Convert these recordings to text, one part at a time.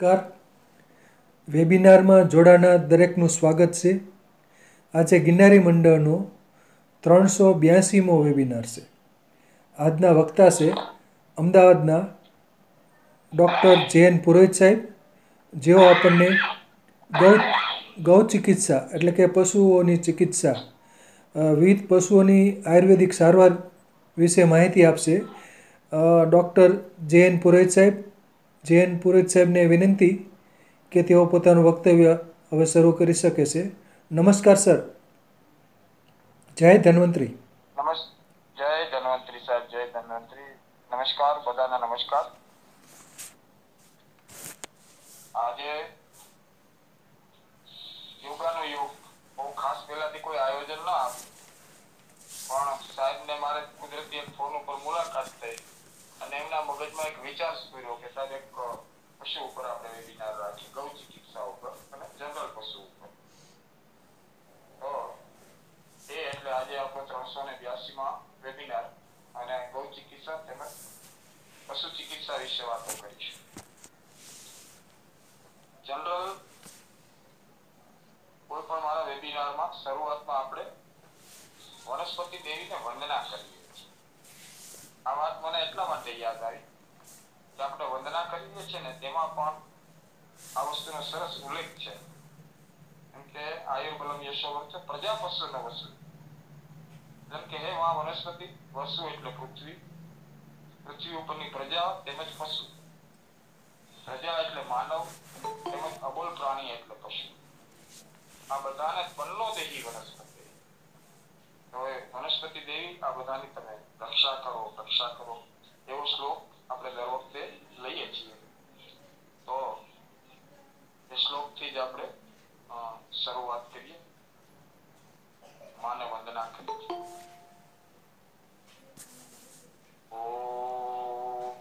નમસ્કાર. વેબિનારમાં જોડાનાર દરેકનું સ્વાગત છે. આજે ગિરનારી મંડળનો 382મો વેબિનાર છે. આજના વક્તા છે અમદાવાદના ડૉક્ટર જે.એન. પુરોહિત સાહેબ, જેઓ આપણને ગૌ ચિકિત્સા એટલે કે પશુઓની ચિકિત્સા, વિવિધ પશુઓની આયુર્વેદિક સારવાર વિશે માહિતી આપશે. ડૉક્ટર જે.એન. પુરોહિત સાહેબ. જે.એન. પુરોહિત સાહેબને વિનંતી કે તેઓ પોતાનું વક્તવ્ય હવે શરૂ કરી શકે છે. નમસ્કાર સર. જય ધન્વંતરી. જય ધન્વંતરી સાહેબ, જય ધન્વંતરી. નમસ્કાર બધાને, નમસ્કાર. આજે યોગાનો યોગ બહુ ખાસ પહેલાથી કોઈ આયોજન ના હતું, પણ સાહેબને મારે કુદરતી એક ફોન ઉપર મુલાકાત થઈ અને એમના મગજમાં એક વિચાર સ્ફુર્યો કે સાહેબ એક પશુ ઉપર આપણે વેબિનાર રાખીએ, ગૌ ચિકિત્સા ઉપર અને જનરલ પશુ ઉપર. તો એટલે આજે આપણો 382માં વેબિનાર અને ગૌ ચિકિત્સા તેમજ પશુ ચિકિત્સા વિશે વાતો કરીશું. જનરલ કોઈ પણ મારા વેબિનારમાં શરૂઆતમાં આપણે વનસ્પતિ દેવીને વંદના કરીએ છીએ. આ વાત મને એટલા માટે યાદ આવી કે આપણે વંદના કરીએ છીએ ને તેમાં પણ આ વસ્તુનો સરસ ઉલ્લેખ છે. એમ કે આયુર્બલમ યશોવર્ચ પ્રજા પશુ ન વસુ. જેમ કે હે માં વનસ્પતિ, વસુ એટલે પૃથ્વી, પૃથ્વી ઉપરની પ્રજા તેમજ પશુ. પ્રજા એટલે માનવ તેમજ અબોલ પ્રાણી એટલે પશુ. આ બધાને પલ્લો દેહી વનસ્પતિ. તો એ વનસ્પતિ દેવી આ બધાની તમે રક્ષા કરો, રક્ષા કરો એવો શ્લોક આપણે દર વખતે લઈએ છીએ. તો એ શ્લોકથી જ આપણે શરૂઆત કરીએ. માને વંદના કરીએ. ઓમ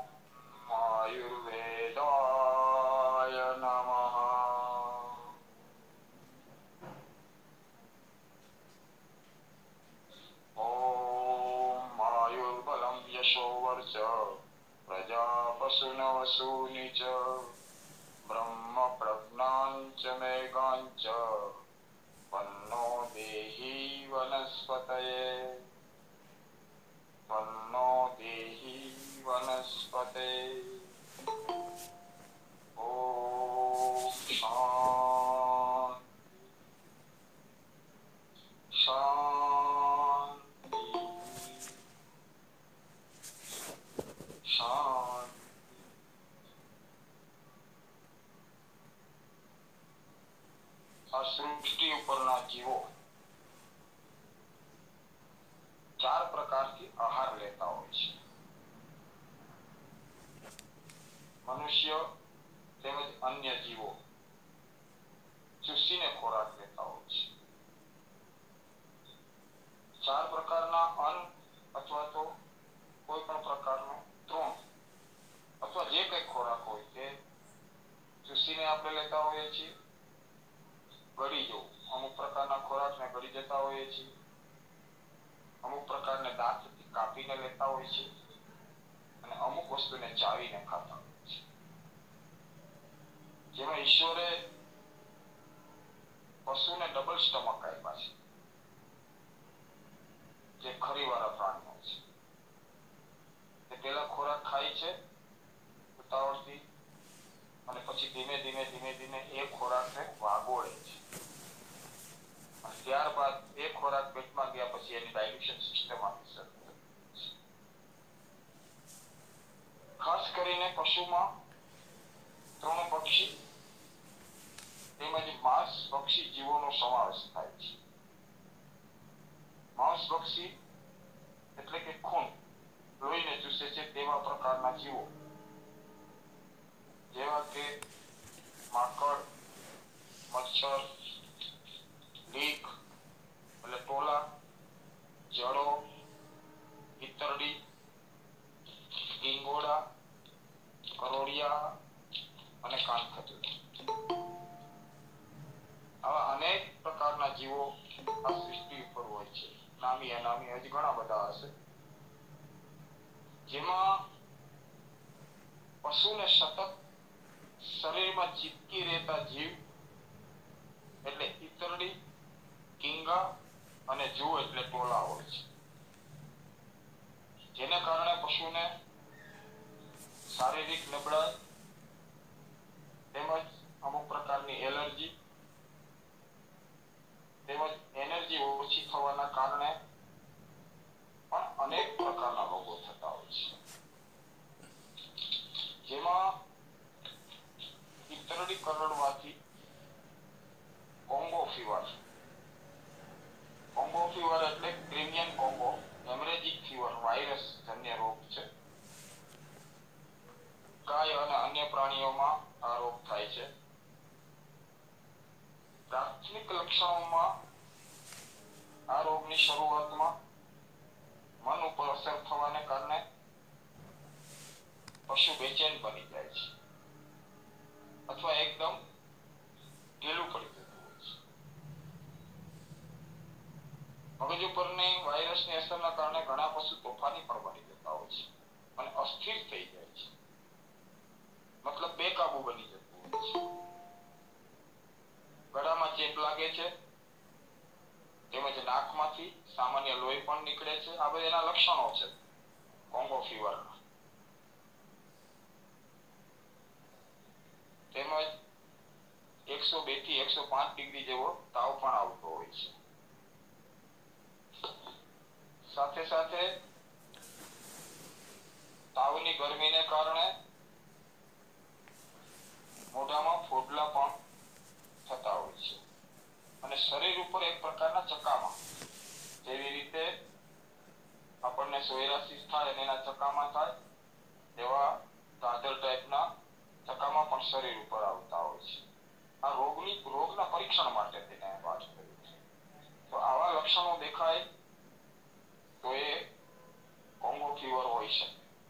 આયુર્વેદાય નમઃ. ઓમ આયુર્બલમ યશોવર્ચ પ્રજા પશુન વસૂની ચ બ્રહ્મ પ્રજ્ઞાંચ મેઘાંચ પન્નો દેહી વનસ્પતયે. પન્નો દેહી વનસ્પતે. ઓમ શાંતિ શાંતિ શાંતિ. આ સૃષ્ટિ ઉપરના જીવો 4 પ્રકારથી આહાર લેતા હોય છે. મનુષ્ય તેમજ અન્ય જીવો ચૂસીને ખોરાક લેતા હોય છે. 4 પ્રકારના અન્ન અથવા તો કોઈ પણ પ્રકારનો તૃણ અથવા જે કંઈ ખોરાક હોય તે ચૂસીને આપણે લેતા હોઈએ છીએ. ગળી જવું, અમુક પ્રકારના ખોરાકને ગળી જતા હોઈએ છીએ. અમુક પ્રકારને દાંતથી કાપીને લેતા હોય છે અને અમુક વસ્તુને ચાવીને ખાતા હોય છે. જેમાં ઈશ્વરે પશુને ડબલ સ્ટમક આપ્યા છે, જે ખરીવાળા પ્રાણીઓ છે. તે પેલા ખોરાક ખાય છે ઉતાવળથી અને પછી ધીમે ધીમે ધીમે ધીમે એ ખોરાકને વાગોળે છે. અને ત્યારબાદ એ ખોરાક પેટમાં ગયા પછી એની ડાયજેશન સિસ્ટમ આખી શરૂ થઈ છે. ખાસ કરીને પશુમાં તૃણભક્ષી તેમજ માંસભક્ષી જીવોનો સમાવેશ થાય છે. માંસભક્ષી એટલે કે ખૂન, લોહીને ચૂસે છે તેવા પ્રકારના જીવો જેવા કે માકડ, મચ્છર, લીખ એટલે ટોલા, જડો, ઈતરડી, ગીંગોડા, કરોડિયા અને કાનખજૂરા. આવા અનેક પ્રકારના જીવો આ સૃષ્ટિ ઉપર હોય છે. નામી અનામી હજી ઘણા બધા હશે. જેમાં પશુને સતત શરીર શરીરમાં ચીપકી રહેતા જીવ એટલે ઈતરડી, કીંગા અને જૂ એટલે ટોલા હોય છે, જેને કારણે પશુને શારીરિક નબળાઈ તેમજ અમુક પ્રકારની એલર્જી તેમજ એનર્જી ઓછી થવાના કારણે પણ અનેક પ્રકારના રોગો થતા હોય છે, જેમાં ઈતરડી કરડવાથી કોંગો ફીવર એટલે Crimean Congo haemorrhagic fever virus જન્ય રોગ છે. ગાય અને અન્ય પ્રાણીઓમાં આ રોગ થાય છે. પ્રાથમિક લક્ષણોમાં આ રોગની શરૂઆતમાં મન ઉપર અસર થવાને કારણે પશુ બેચેન બની જાય છે અથવા એકદમ ઢીલું પડી જતું હોય છે. મગજ ઉપરની વાયરસની અસરના કારણે ઘણા પશુ તોફાની પણ બની જતા હોય છે અને અસ્થિર થઈ જાય છે, મતલબ બેકાબુ બની જતું હોય છે. ગળામાં ચેપ લાગે છે તેમજ નાકમાંથી સામાન્ય લોહી પણ નીકળે છે. આ બધા એના લક્ષણો છે કોંગો ફીવરના. તેમજ 102 થી 105 ડિગ્રી જેવો તાવ પણ આવતો હોય છે. સાથે સાથે તાવની ગરમીને કારણે મોઢામાં ફોડલા પણ થતા હોય છે અને શરીર ઉપર એક પ્રકારના ચકામા, જેવી રીતે આપણને સોયરાસિસ થાય અને એના ચકામા થાય એવા દાદર ટાઈપના ચકામા પણ શરીર ઉપર આવતા હોય છે. આ રોગના પરીક્ષણ માટે તેને વાત કરી છે. તો આવા લક્ષણો દેખાય તો એ કોંગો ફીવર હોય છે.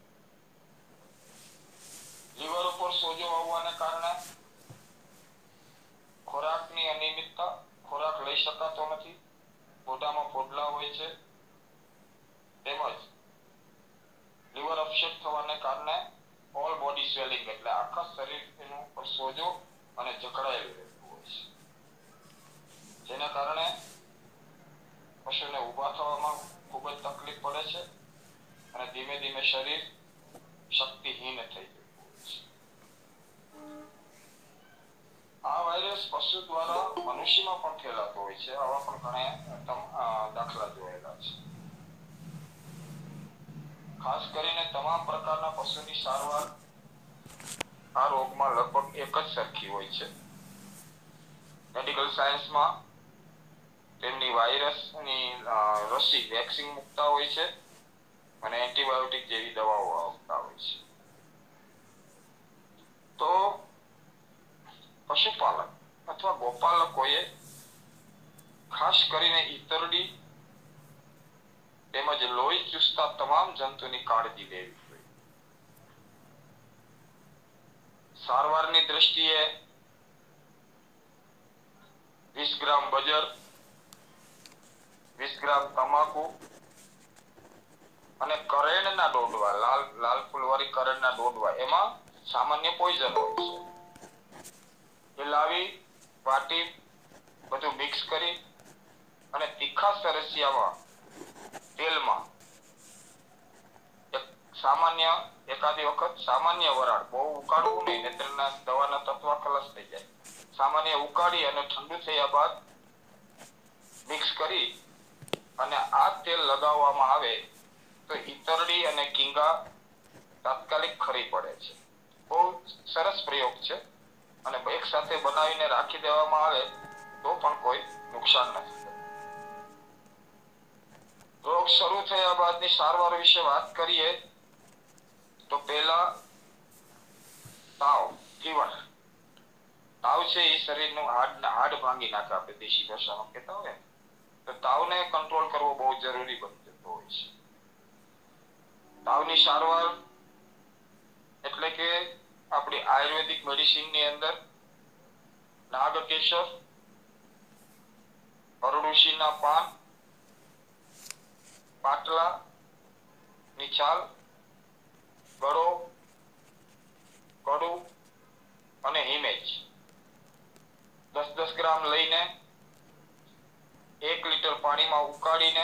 લીવર ઉપર સોજો આવવાને કારણે ખોરાકની અનિયમિતતા, ખોરાક લઈ શકાતો નથી, મોઢામાં ફોડલા હોય છે, તેમજ લીવર અપસેટ થવાને કારણે ઓલ બોડી સ્વેલિંગ એટલે આખા શરીર એનું સોજો અને જકડાયેલું રહેતું હોય છે, જેના કારણે પશુને ઊભા થવામાં ખૂબ જ તકલીફ પડે છે અને ધીમે ધીમે શરીર શક્તિહીન થઈ જતું હોય છે. આ વાયરસ પશુ દ્વારા મનુષ્યમાં પણ ફેલાતો હોય છે. આવા પણ ઘણા દાખલા જોયેલા છે. ખાસ કરીને તમામ પ્રકારના પશુની સારવાર આ રોગમાં લગભગ એક જ સરખી હોય છે. મેડિકલ સાયન્સમાં તેમની વાયરસની રસી વેક્સિન મૂકતા હોય છે અને એન્ટીબાયોટિક જેવી દવાઓ આપતા હોય છે. તો પશુપાલક અથવા ગોપાલકોએ ખાસ કરીને ઈતરડી તેમજ લોહી ચૂસતા તમામ જંતુની કાળજી લેવી જોઈએ. સારવારની દ્રષ્ટિએ 20 ગ્રામ બજર, 20 ગ્રામ તમાકુ અને કરેણના દોડવા, લાલ ફૂલવાળી કરેણના દોડવા, એમાં સામાન્ય પોઈઝન હોય છે. એ લાવી વાટી બધું મિક્સ કરી અને તીખા સરસિયામાં તેલમાં એકાદી વખત સામાન્ય વરાળ, બહુ ઉકાળવું નહીં, નહીંતર દવાના તત્વ ખલાસ થઈ જાય. સામાન્ય ઉકાળી અને ઠંડુ થયા બાદ મિક્સ કરી અને આ તેલ લગાવવામાં આવે તો ઈતરડી અને કીંગા તાત્કાલિક ખરી પડે છે. બહુ સરસ પ્રયોગ છે અને એક સાથે બનાવીને રાખી દેવામાં આવે તો પણ કોઈ નુકસાન નથી થતું. રોગ શરૂ થયા બાદની સારવાર વિશે વાત કરીએ તો પહેલા ફીવર. તાવ છે એ શરીરનું હાડ ભાંગી નાખે, આપણે દેશી ભાષામાં કહેતા હોય. તો તાવને કંટ્રોલ કરવો બહુ જરૂરી બની જતો હોય છે. તાવની સારવાર એટલે કે આપણી આયુર્વેદિક મેડિસિનની અંદર નાગકેસર, અરડુસીના પાન, પાટલા ની છાલ, ગળો, કડું અને હિમેજ 10-10 ગ્રામ લઈને 1 લીટર પાણીમાં ઉકાળીને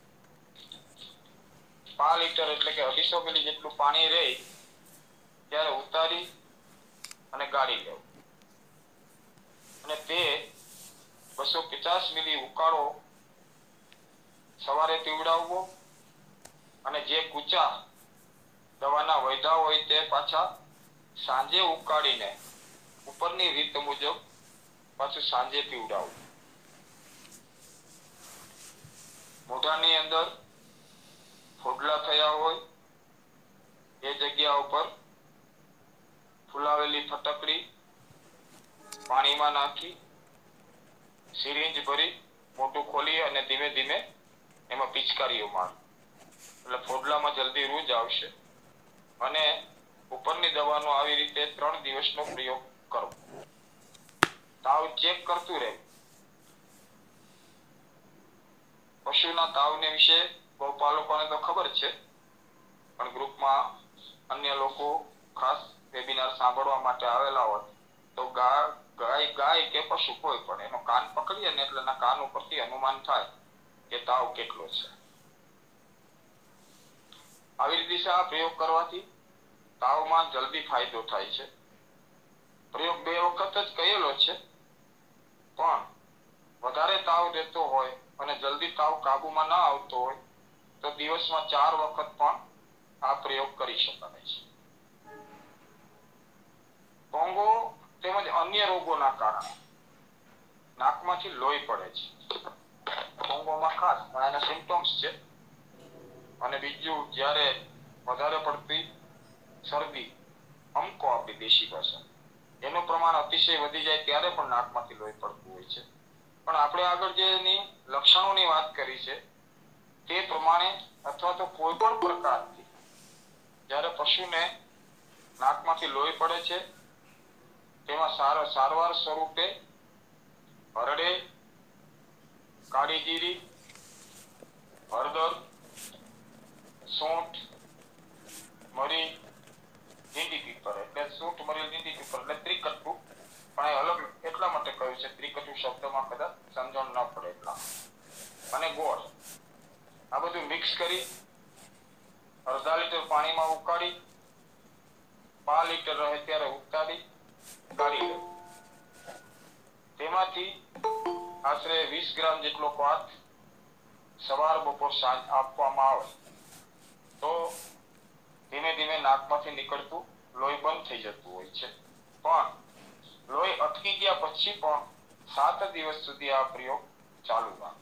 5 લીટર એટલે કે 250 મિલી જેટલું પાણી રહે ત્યારે ઉતારી અને ગાળી લેવું અને તે 250 મિલી ઉકાળો સવારે પીવડાવવો અને જે કૂચા દવાના વૈધા હોય તે પાછા સાંજે ઉકાળીને ઉપરની રીત મુજબ પાછું સાંજે પીવડાવવું. મોઢાની અંદર ફોડલા થયા હોય એ જગ્યા ઉપર ફુલાવેલી ફટકડી પાણીમાં નાખી સિરિંજ ભરી મોઢું ખોલી અને ધીમે ધીમે એમાં પિચકારીઓ મારવી એટલે ફોડલામાં જલ્દી રૂજ આવશે અને ઉપરની દવાનો આવી રીતે 3 દિવસનો પ્રયોગ કરો. તાવ ચેક કરતું રહે. પશુના તાવને વિશે ગૌપાલકોને તો ખબર છે પણ ગ્રુપમાં અન્ય લોકો ખાસ વેબિનાર સાંભળવા માટે આવેલા હોય તો ગાય કે પશુ કોઈ પણ એનો કાન પકડીએ ને એટલે એના કાન ઉપરથી અનુમાન થાય કે તાવ કેટલો છે. આવી રીતે આ પ્રયોગ કરવાથી તાવમાં જલ્દી ફાયદો થાય છે. પ્રયોગ 2 વખત જ કરેલો છે પણ વધારે તાવ દેતો હોય અને જલ્દી તાવ કાબુમાં ન આવતો હોય તો દિવસમાં 4 વખત પણ આ પ્રયોગ કરી શકાય છે. પોંગો તેમજ અન્ય રોગોના કારણે નાકમાંથી લોહી પડે છે. પોંગોમાં ખાસ આના સિમ્પટમ્સ છે અને બીજું જ્યારે વધારે પડતી શરદી અમકો આપણી દેશી ભાષા એનું પ્રમાણ અતિશય વધી જાય ત્યારે પણ નાકમાંથી લોહી પડતું હોય છે. પણ આપણે આગળ જે એની લક્ષણોની વાત કરી છે તે પ્રમાણે અથવા તો કોઈ પણ પ્રકારથી જ્યારે પશુને નાકમાંથી લોહી પડે છે તેમાં સારવાર સ્વરૂપે હરડે, કાળી જીરી, હળદર, સૂંઠ, મરી, લીંડી પીપર એટલે સૂંઠ, મરી, લીંડી પીપર એટલે ત્રિકટુ પણ એ અલગ એટલા માટે કહ્યું છે ત્રિકટુ શબ્દમાં કદાચ સમજણ ન પડે એટલા અને ગોળ આ બધું મિક્સ કરી અડધા લીટર પાણીમાં ઉકાળી 5 લીટર રહે ત્યારે ઉતારી ગાળી લેવું. તેમાંથી આશરે 20 ગ્રામ જેટલો ક્વાથ સવાર બપોર સાંજ આપવામાં આવે તો ધીમે ધીમે નાકમાંથી નીકળતું લોહી બંધ થઈ જતું હોય છે. પણ લોહી અટકી ગયા પછી પણ 7 દિવસ સુધી આ પ્રયોગ ચાલુ રાખો.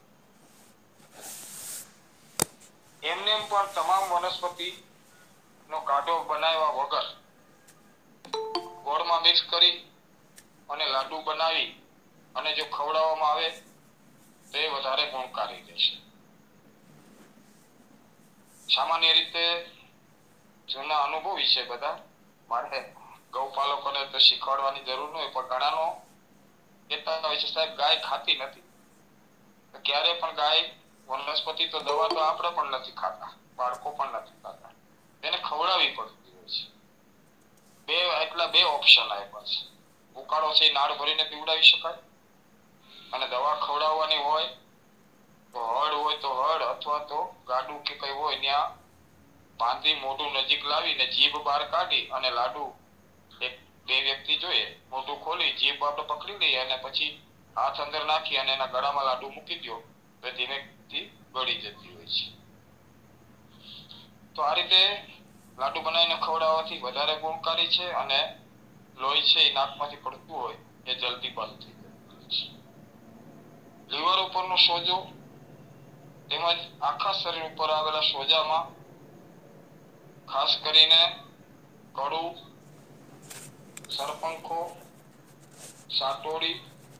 એમને પણ તમામ વનસ્પતિ નો કાઢો બનાવ્યા વગર ગોળમાં મિક્સ કરી અને લાડુ બનાવી અને જો ખવડાવવામાં આવે તો એ વધારે ગુણકારી રહેશે. સામાન્ય રીતે જૂના અનુભવી છે બધા મારે ગૌપાલકોને તો શીખવાડવાની જરૂર ન હોય પણ ઘણાનો કહેતા હોય છે સાહેબ ગાય ખાતી નથી. ક્યારે પણ ગાય વનસ્પતિ તો દવા તો આપણે પણ નથી ખાતા, બાળકો પણ નથી ખાતા, એને ખવડાવવી પડતી હોય છે. બે ઓપ્શન આપ્યા છે. ઉકાળો છે નાળ ભરીને પીવડાવી શકાય અને દવા ખવડાવવાની હોય તો હળ હોય તો હળ અથવા તો ગાડું કે કઈ હોય ત્યાં બાંધી મોઢું નજીક લાવીને જીભ બહાર કાઢી અને લાડુ બે વ્યક્તિ જોઈએ મોઢું ખોલી જીભ આપણે પકડી લઈએ અને પછી હાથ અંદર નાખી અને એના ગળામાં લાડુ મૂકી દો તો ધીમેથી ગળી જતી હોય છે. તો આ રીતે લાડુ બનાવીને ખવડાવવાથી વધારે ગુણકારી છે અને લોહી છે એ નાકમાંથી પડતું હોય એ જલ્દી બંધ થઈ જતું હોય છે. લીવર ઉપરનો સોજો તેમજ આખા શરીર ઉપર આવેલા સોજામાં ખાસ કરીને કડું, સરપંખો, સાટોડી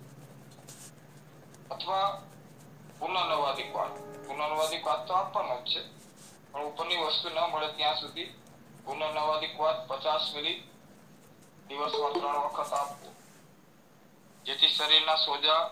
અથવા પુનર્નવાદી ક્વાથ તો આપવાનો જ છે પણ ઉપરની વસ્તુ ન મળે ત્યાં સુધી પુનર્નવાદી ક્વાથ 50 મિલી દિવસમાં 3 વખત આપવું જેથી શરીરના સોજા,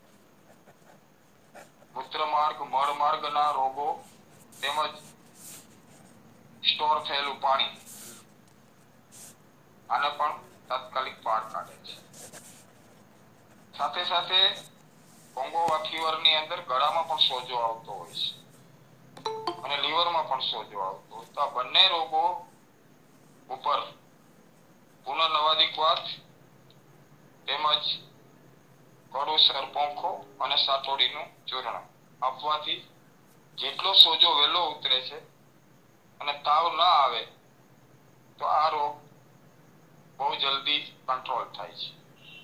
મૂત્રમાર્ગ, મળમાર્ગના રોગો તેમજ સ્ટોર થયેલું પાણી આને પણ તાત્કાલિક પાર કાઢે છે. સાથે સાથે કોંગો ફીવરની અંદર ગળામાં પણ સોજો આવતો હોય છે અને લીવરમાં પણ સોજો આવતો હોય. તો આ બંને રોગો ઉપર પુનર્નવાદિક તેમજ કડું સરપોંખો અને સાતોડીનું ચૂર્ણ આપવાથી જેટલો સોજો વહેલો ઉતરે છે અને તાવ ન આવે તો આ રોગ બહુ જલ્દી કંટ્રોલ થાય છે.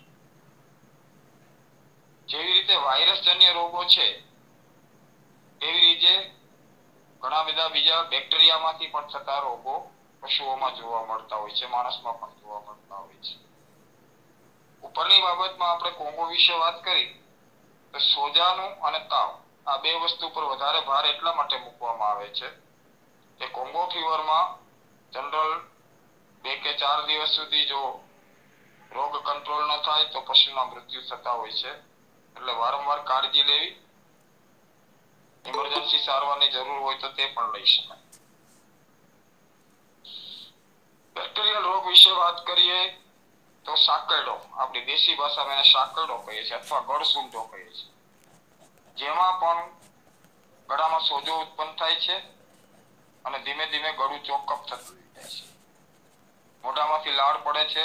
જેવી રીતે વાયરસજન્ય રોગો છે એવી રીતે ઘણા બધા બીજા બેક્ટેરિયામાંથી પણ થતા રોગો પશુઓમાં જોવા મળતા હોય છે, માણસમાં પણ જોવા મળતા હોય છે. ઉપરની બાબતમાં આપણે કોંગો વિશે વાત કરી તો સોજાનું અને તાવ આ બે વસ્તુ પર વધારે ભાર એટલા માટે મૂકવામાં આવે છે કે કોંગો ફીવરમાં જનરલ 2 કે 4 દિવસ સુધી જો રોગ કંટ્રોલ ન થાય તો પશુના મૃત્યુ થતા હોય છે. એટલે વારંવાર કાળજી લેવી, ઇમરજન્સી સારવારની જરૂર હોય તો તે પણ લઈ શકાય. બેક્ટેરિયલ રોગ વિશે વાત કરીએ તો સાકરડો, આપણી દેશી ભાષામાં એને સાકરડો કહીએ છીએ અથવા ગળસૂંઢો કહીએ છીએ, જેમાં પણ ગળામાં સોજો ઉત્પન્ન થાય છે અને ધીમે ધીમે ગળું ચોકઅપ થતું જાય છે. મોઢામાંથી લાળ પડે છે,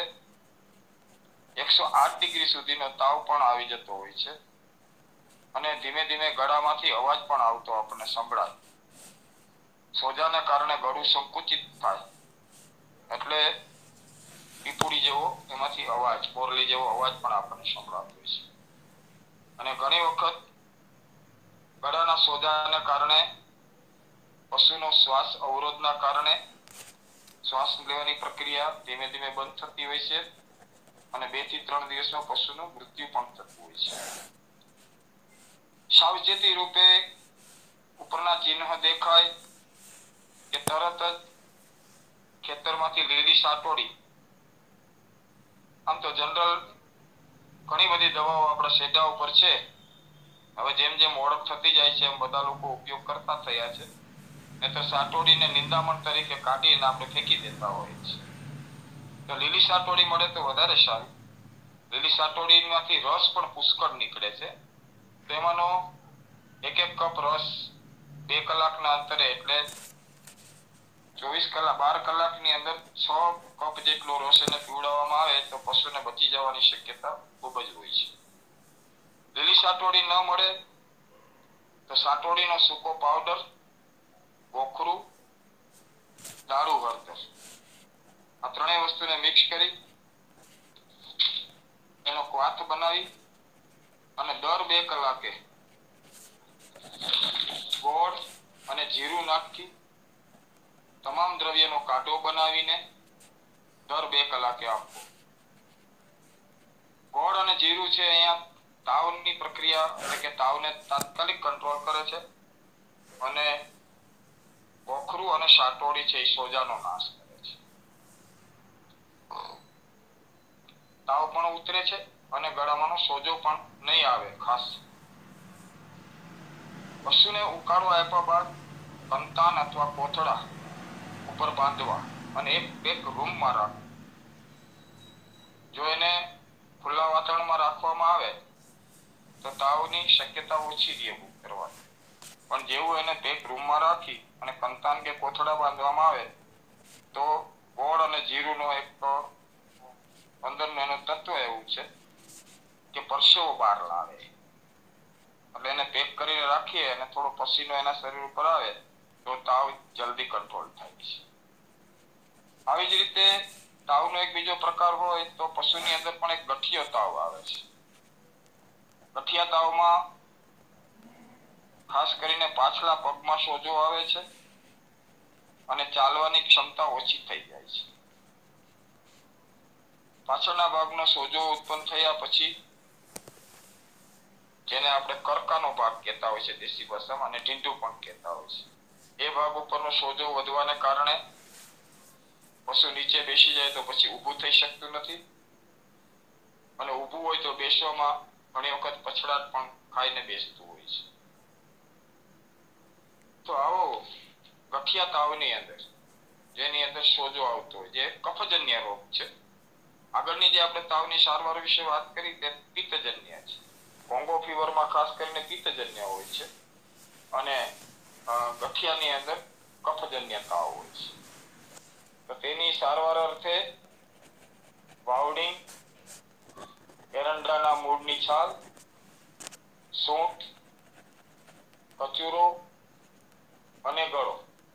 108 ડિગ્રી સુધીનો તાવ પણ આવી જતો હોય છે અને ધીમે ધીમે ગળામાંથી અવાજ પણ આવતો આપણને સંભળાય. સોજાને કારણે ગળું સંકુચિત થાય એટલે પીપુડી જેવો એમાંથી અવાજ, કોરલી જેવો અવાજ પણ આપણને સંભળાતો હોય છે. અને ઘણી વખત ગળાના સોજાને કારણે પશુનો શ્વાસ અવરોધના કારણે શ્વાસ લેવાની પ્રક્રિયા ધીમે ધીમે બંધ થતી હોય છે અને 2 થી 3 દિવસમાં પશુનું મૃત્યુ પણ થતું હોય છે. સાવચેતી રૂપે ઉપરના ચિહ્ન દેખાય કે તરત જ ખેતરમાંથી લીલી સાટોડી, આમ તો જનરલ ઘણી બધી દવાઓ આપણા સેડા ઉપર છે, હવે જેમ જેમ ઓળખ થતી જાય છે એમ બધા લોકો ઉપયોગ કરતા થયા છે. નહીંતર સાટોડીને નિંદામણ તરીકે કાઢીને આપણે ફેંકી દેતા હોઈએ છીએ. તો લીલી સાટોડી મળે તો વધારે સારું. લીલી સાટોડીમાંથી રસ પણ પુષ્કળ નીકળે છે. તેમાંનો 1 કપ રસ 2 કલાકના અંતરે એટલે 12 કલાકની અંદર 6 કપ જેટલો રસ એને પીવડાવવામાં આવે તો પશુને બચી જવાની શક્યતા ખૂબ જ હોય છે. લીલી સાટોડી ન મળે તો સાટોડીનો સૂકો પાવડર, ગોખરું, દારૂ હળદર, આ ત્રણેય વસ્તુને મિક્સ કરી એનો ક્વાથ બનાવી અને દર 2 કલાકે ગોળ અને જીરું નાખી તમામ દ્રવ્યનો કાઢો બનાવીને દર 2 કલાકે આપવો. ગોળ અને જીરું છે અહીંયા તાવની પ્રક્રિયા એટલે કે તાવને તાત્કાલિક કંટ્રોલ કરે છે અને ગોખરું અને સાટોડી છે એ સોજાનો નાશ કરે છે. તાવ પણ ઉતરે છે અને ગળામાંનો સોજો પણ નહીં આવે. ખાસ પશુને ઉકાળો આપ્યા બાદ કંતાન અથવા કોથળા ઉપર બાંધવા અને એક રૂમમાં રાખવું. જો એને ખુલ્લા વાતાવરણમાં રાખવામાં આવે તો તાવની શક્યતા ઓછી રહે કરવાની, પણ જેવું એને એક રૂમમાં રાખી અને કંતાન કે કોથળા બાંધવામાં આવે તો ગોળ અને જીરુંનો એક અંદરનું એનું તત્વ એવું છે કે પરસેવો બહાર લાવે. એટલે એને પેક કરીને રાખીએ અને થોડો પસીનો એના શરીર ઉપર આવે તો તાવ જલ્દી કંટ્રોલ થાય છે. આવી જ રીતે તાવનો એક બીજો પ્રકાર હોય તો પશુની અંદર પણ એક ગઠિયો તાવ આવે છે. ગઠિયા તાવમાં ખાસ કરીને પાછલા પગમાં સોજો આવે છે અને ચાલવાની ક્ષમતા ઓછી થઈ જાય છે. પાછળના ભાગનો સોજો ઉત્પન્ન થયા પછી જેને આપણે કરકાનો ભાગ કહેતા હોય છે દેશી ભાષામાં અને ઢીંઢું પણ કહેતા હોય છે, એ ભાગ ઉપરનો સોજો વધવાને કારણે પશુ નીચે બેસી જાય તો પછી ઊભું થઈ શકતું નથી અને ઊભું હોય તો બેસવામાં ઘણી વખત પછડાટ પણ ખાઈને બેસતું હોય છે. તો આવો ગઠિયા તાવની અંદર જેની અંદર સોજો આવતો હોય જે કફજન્ય રોગ છે, આગળની જે આપણે તાવની સારવાર વિશે વાત કરી તે પિત્તજન્ય છે. કોંગો ફીવરમાં ખાસ કરીને પિત્તજન્ય હોય છે અને ગઠિયાની અંદર કફજન્ય તાવ હોય છે. તો તેની સારવાર અર્થે વાવડિંગ, એરંડાના મૂળની છાલ, સૂંઠ, કચુરો અને ગળો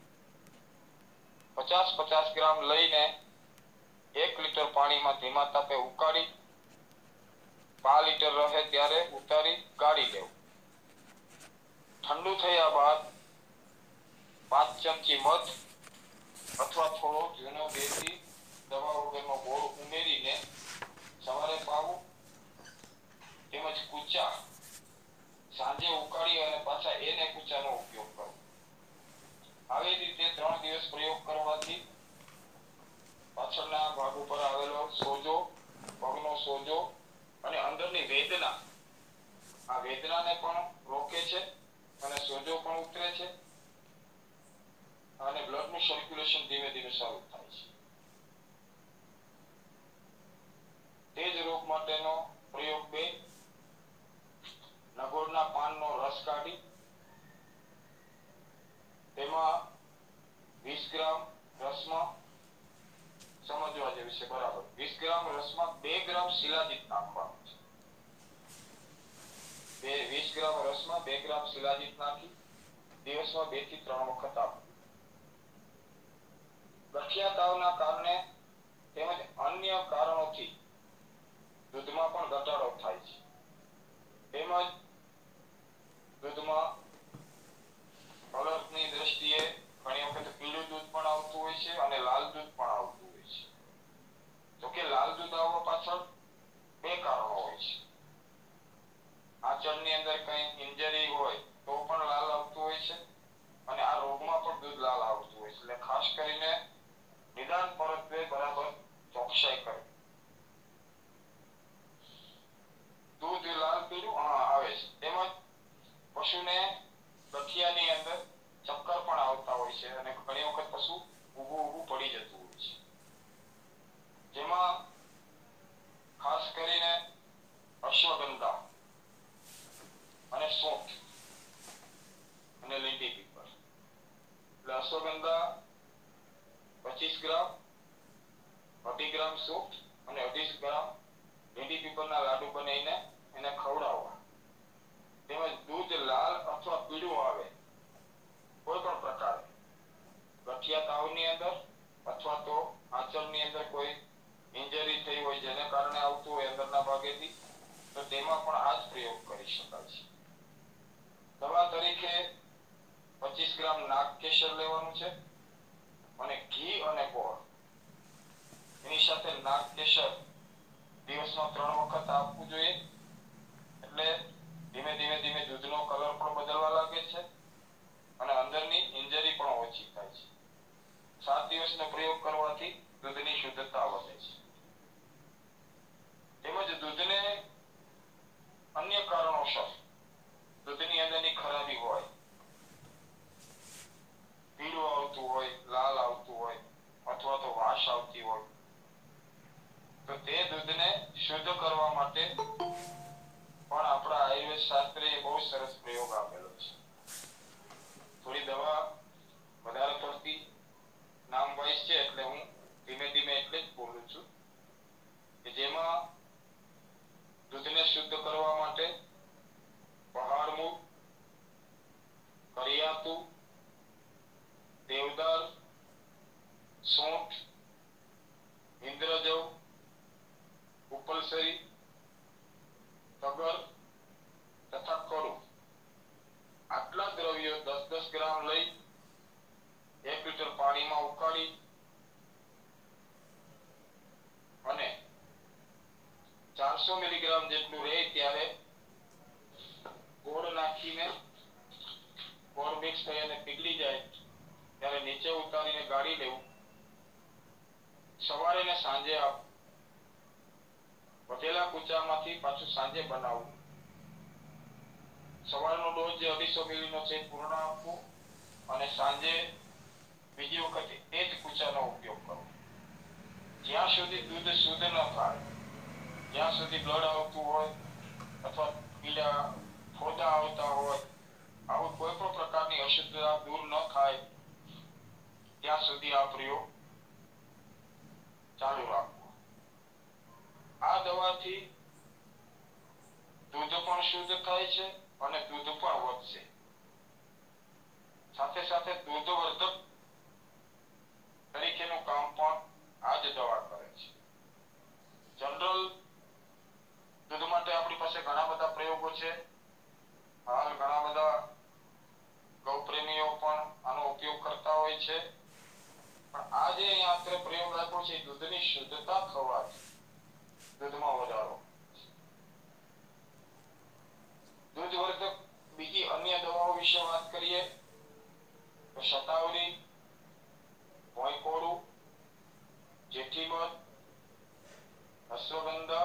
50-50 ગ્રામ લઈને 1 લીટર પાણીમાં ધીમા તાપે ઉકાળી 5 લીટર રહે ત્યારે ઉતારી ગાળી લેવું. ઠંડુ થયા બાદ 5 ચમચી મધ અથવા થોડો જૂનો દેશી દવા વગરનો ગોળ ઉમેરીને સવારે પાવું. તેમજ કૂચા સાંજે ઉકાળી અને પાછા એને કૂચાનો ઉપયોગ કરવો. આવી રીતે 3 દિવસ પ્રયોગ કરવાથી પાછળના ભાગ ઉપર આવેલો સોજો, પગનો સોજો અને અંદરની વેદના, આ વેદનાને પણ રોકે છે અને સોજો પણ ઉતરે છે અને બ્લડનું સર્ક્યુલેશન ધીમે ધીમે શરૂ થાય છે. તે જ રોગ માટેનો પ્રયોગ 2, નગોરના પાનનો રસ કાઢી તેમાં 20 ગ્રામ રસમાં સમજવા જેવી છે બરાબર 20 ગ્રામ રસમાં 2 ગ્રામ શિલાજીત નાખવાનું છે. 20 ગ્રામ રસમાં 2 ગ્રામ શિલાજીત નાખી દિવસમાં 2 થી 3 વખત આપવું. ગઠિયા તાવના કારણે તેમજ અન્ય કારણોથી દૂધમાં પણ ઘટાડો થાય છે. તેમજ દૂધમાં કલરની દ્રષ્ટિએ ઘણી વખત પીળું દૂધ પણ આવતું હોય છે અને લાલ દૂધ પણ આવતું હોય છે. તો કે લાલ દૂધ આવવા પાછળ 2 કારણો હોય છે. આંચળની અંદર કંઈ ઇન્જરી હોય તો પણ લાલ આવતું હોય છે અને આ રોગમાં પણ દૂધ લાલ આવતું હોય છે. એટલે ખાસ કરીને નિદાન પરત્વે બરાબર ચોકસાઈ કરવી. દૂધ લાલ પીળું આવે છે. તેમજ પશુને ગઠિયાની અંદર ચક્કર પણ આવતા હોય છે અને ઘણી વખત પશુ ઊભું પડી જતું હોય છે. જેમાં ખાસ કરીને અશ્વગંધા અને સૂંઠ અને લીંડી પીપર. એટલે અશ્વગંધા 25 ગ્રામ, 2 ગ્રામ સૂંઠ અને 2.5 ગ્રામ લીંડી પીપરના લાડુ બનાવીને એને ખવડાવવા. તેમજ દૂધ લાલ અથવા પીળું આવે કોઈ પણ પ્રકારે ગઠિયા તાવની અંદર અથવા તો આંચળની અંદર કોઈ ઇન્જરી થઈ હોય જેને કારણે આવતું હોય અંદરના ભાગેથી, તો તેમાં પણ આ જ પ્રયોગ કરી શકાય છે. દવા તરીકે 25 ગ્રામ નાગકેસર લેવાનું છે અને ઘી અને ગોળ એની સાથે નાગકેસર દિવસમાં 3 વખત આપવું જોઈએ. એટલે ધીમે ધીમે દૂધનો કલર પણ બદલવા લાગે છે અને અંદરની ઇન્જરી પણ ઓછી થાય છે. 7 દિવસનો પ્રયોગ કરવાથી દૂધની શુદ્ધતા વધે છે. તેમજ દૂધને અન્ય કારણોસર દૂધની અંદરની ખરાબી હોય, પીળું આવતું હોય, લાલ આવતું હોય અથવા તો વાસ આવતી હોય, તો તે દૂધને શુદ્ધ કરવા માટે પણ આપણા આયુર્વેદ શાસ્ત્રે બહુ સરસ પ્રયોગ આપેલો છે. થોડી દવા વધારે પડતી નામ વાઇઝ છે એટલે હું ધીમે ધીમે એટલે જ બોલું છું કે જેમાં દૂધને શુદ્ધ કરવા માટે પહાડમૂળ, કરિયાતું, દેવદાર, સૂંઠ, ઇન્દ્રજવ, ઉપલસરી, તગર તથા કરું આટલા દ્રવ્યો 10-10 ગ્રામ લઈ 1 લીટર પાણીમાં ઉકાળી અને 400 મિલીગ્રામ જેટલું રહે ત્યારે ગોળ નાખીને ગોળ મિક્સ થઈ અને પીગળી જાય ત્યારે નીચે ઉતારીને ગાળી લેવું. સવારે ને સાંજે વધેલા કૂચામાંથી પાછું સાંજે બનાવવું. સવારનો ડોઝ જે 250 મિલીનો છે પૂર્ણ આપવો અને સાંજે બીજી વખત એ જ કૂચાનો ઉપયોગ કરવો. જ્યાં સુધી દૂધ શુદ્ધ ન થાય, જ્યાં સુધી બ્લડ આવતું હોય અથવા બીજા ફોદા આવતા હોય, આવું કોઈ પણ પ્રકારની અશુદ્ધતા દૂર ન થાય ત્યાં સુધી આ પ્રયોગ ચાલુ રાખવો. આ દવાથી દૂધ પણ શુદ્ધ થાય છે અને દૂધ પણ વધશે. સાથે સાથે દૂધવર્ધક તરીકેનું કામ પણ આ જ દવા કરે છે. જનરલ દૂધ માટે આપણી પાસે ઘણા બધા પ્રયોગો છે. હાલ ઘણા બધા ગૌપ્રેમીઓ પણ આનો ઉપયોગ કરતા હોય છે. પણ આ જે અહીંયા આપણે પ્રયોગ આપ્યો છે, દૂધની શુદ્ધતા થવાથી દૂધમાં વધારો. દૂધવર્ધક બીજી અન્ય દવાઓ વિશે વાત કરીએ તો શતાવરી, ભોંયકોળું, જેઠીમધ, અશ્વગંધા,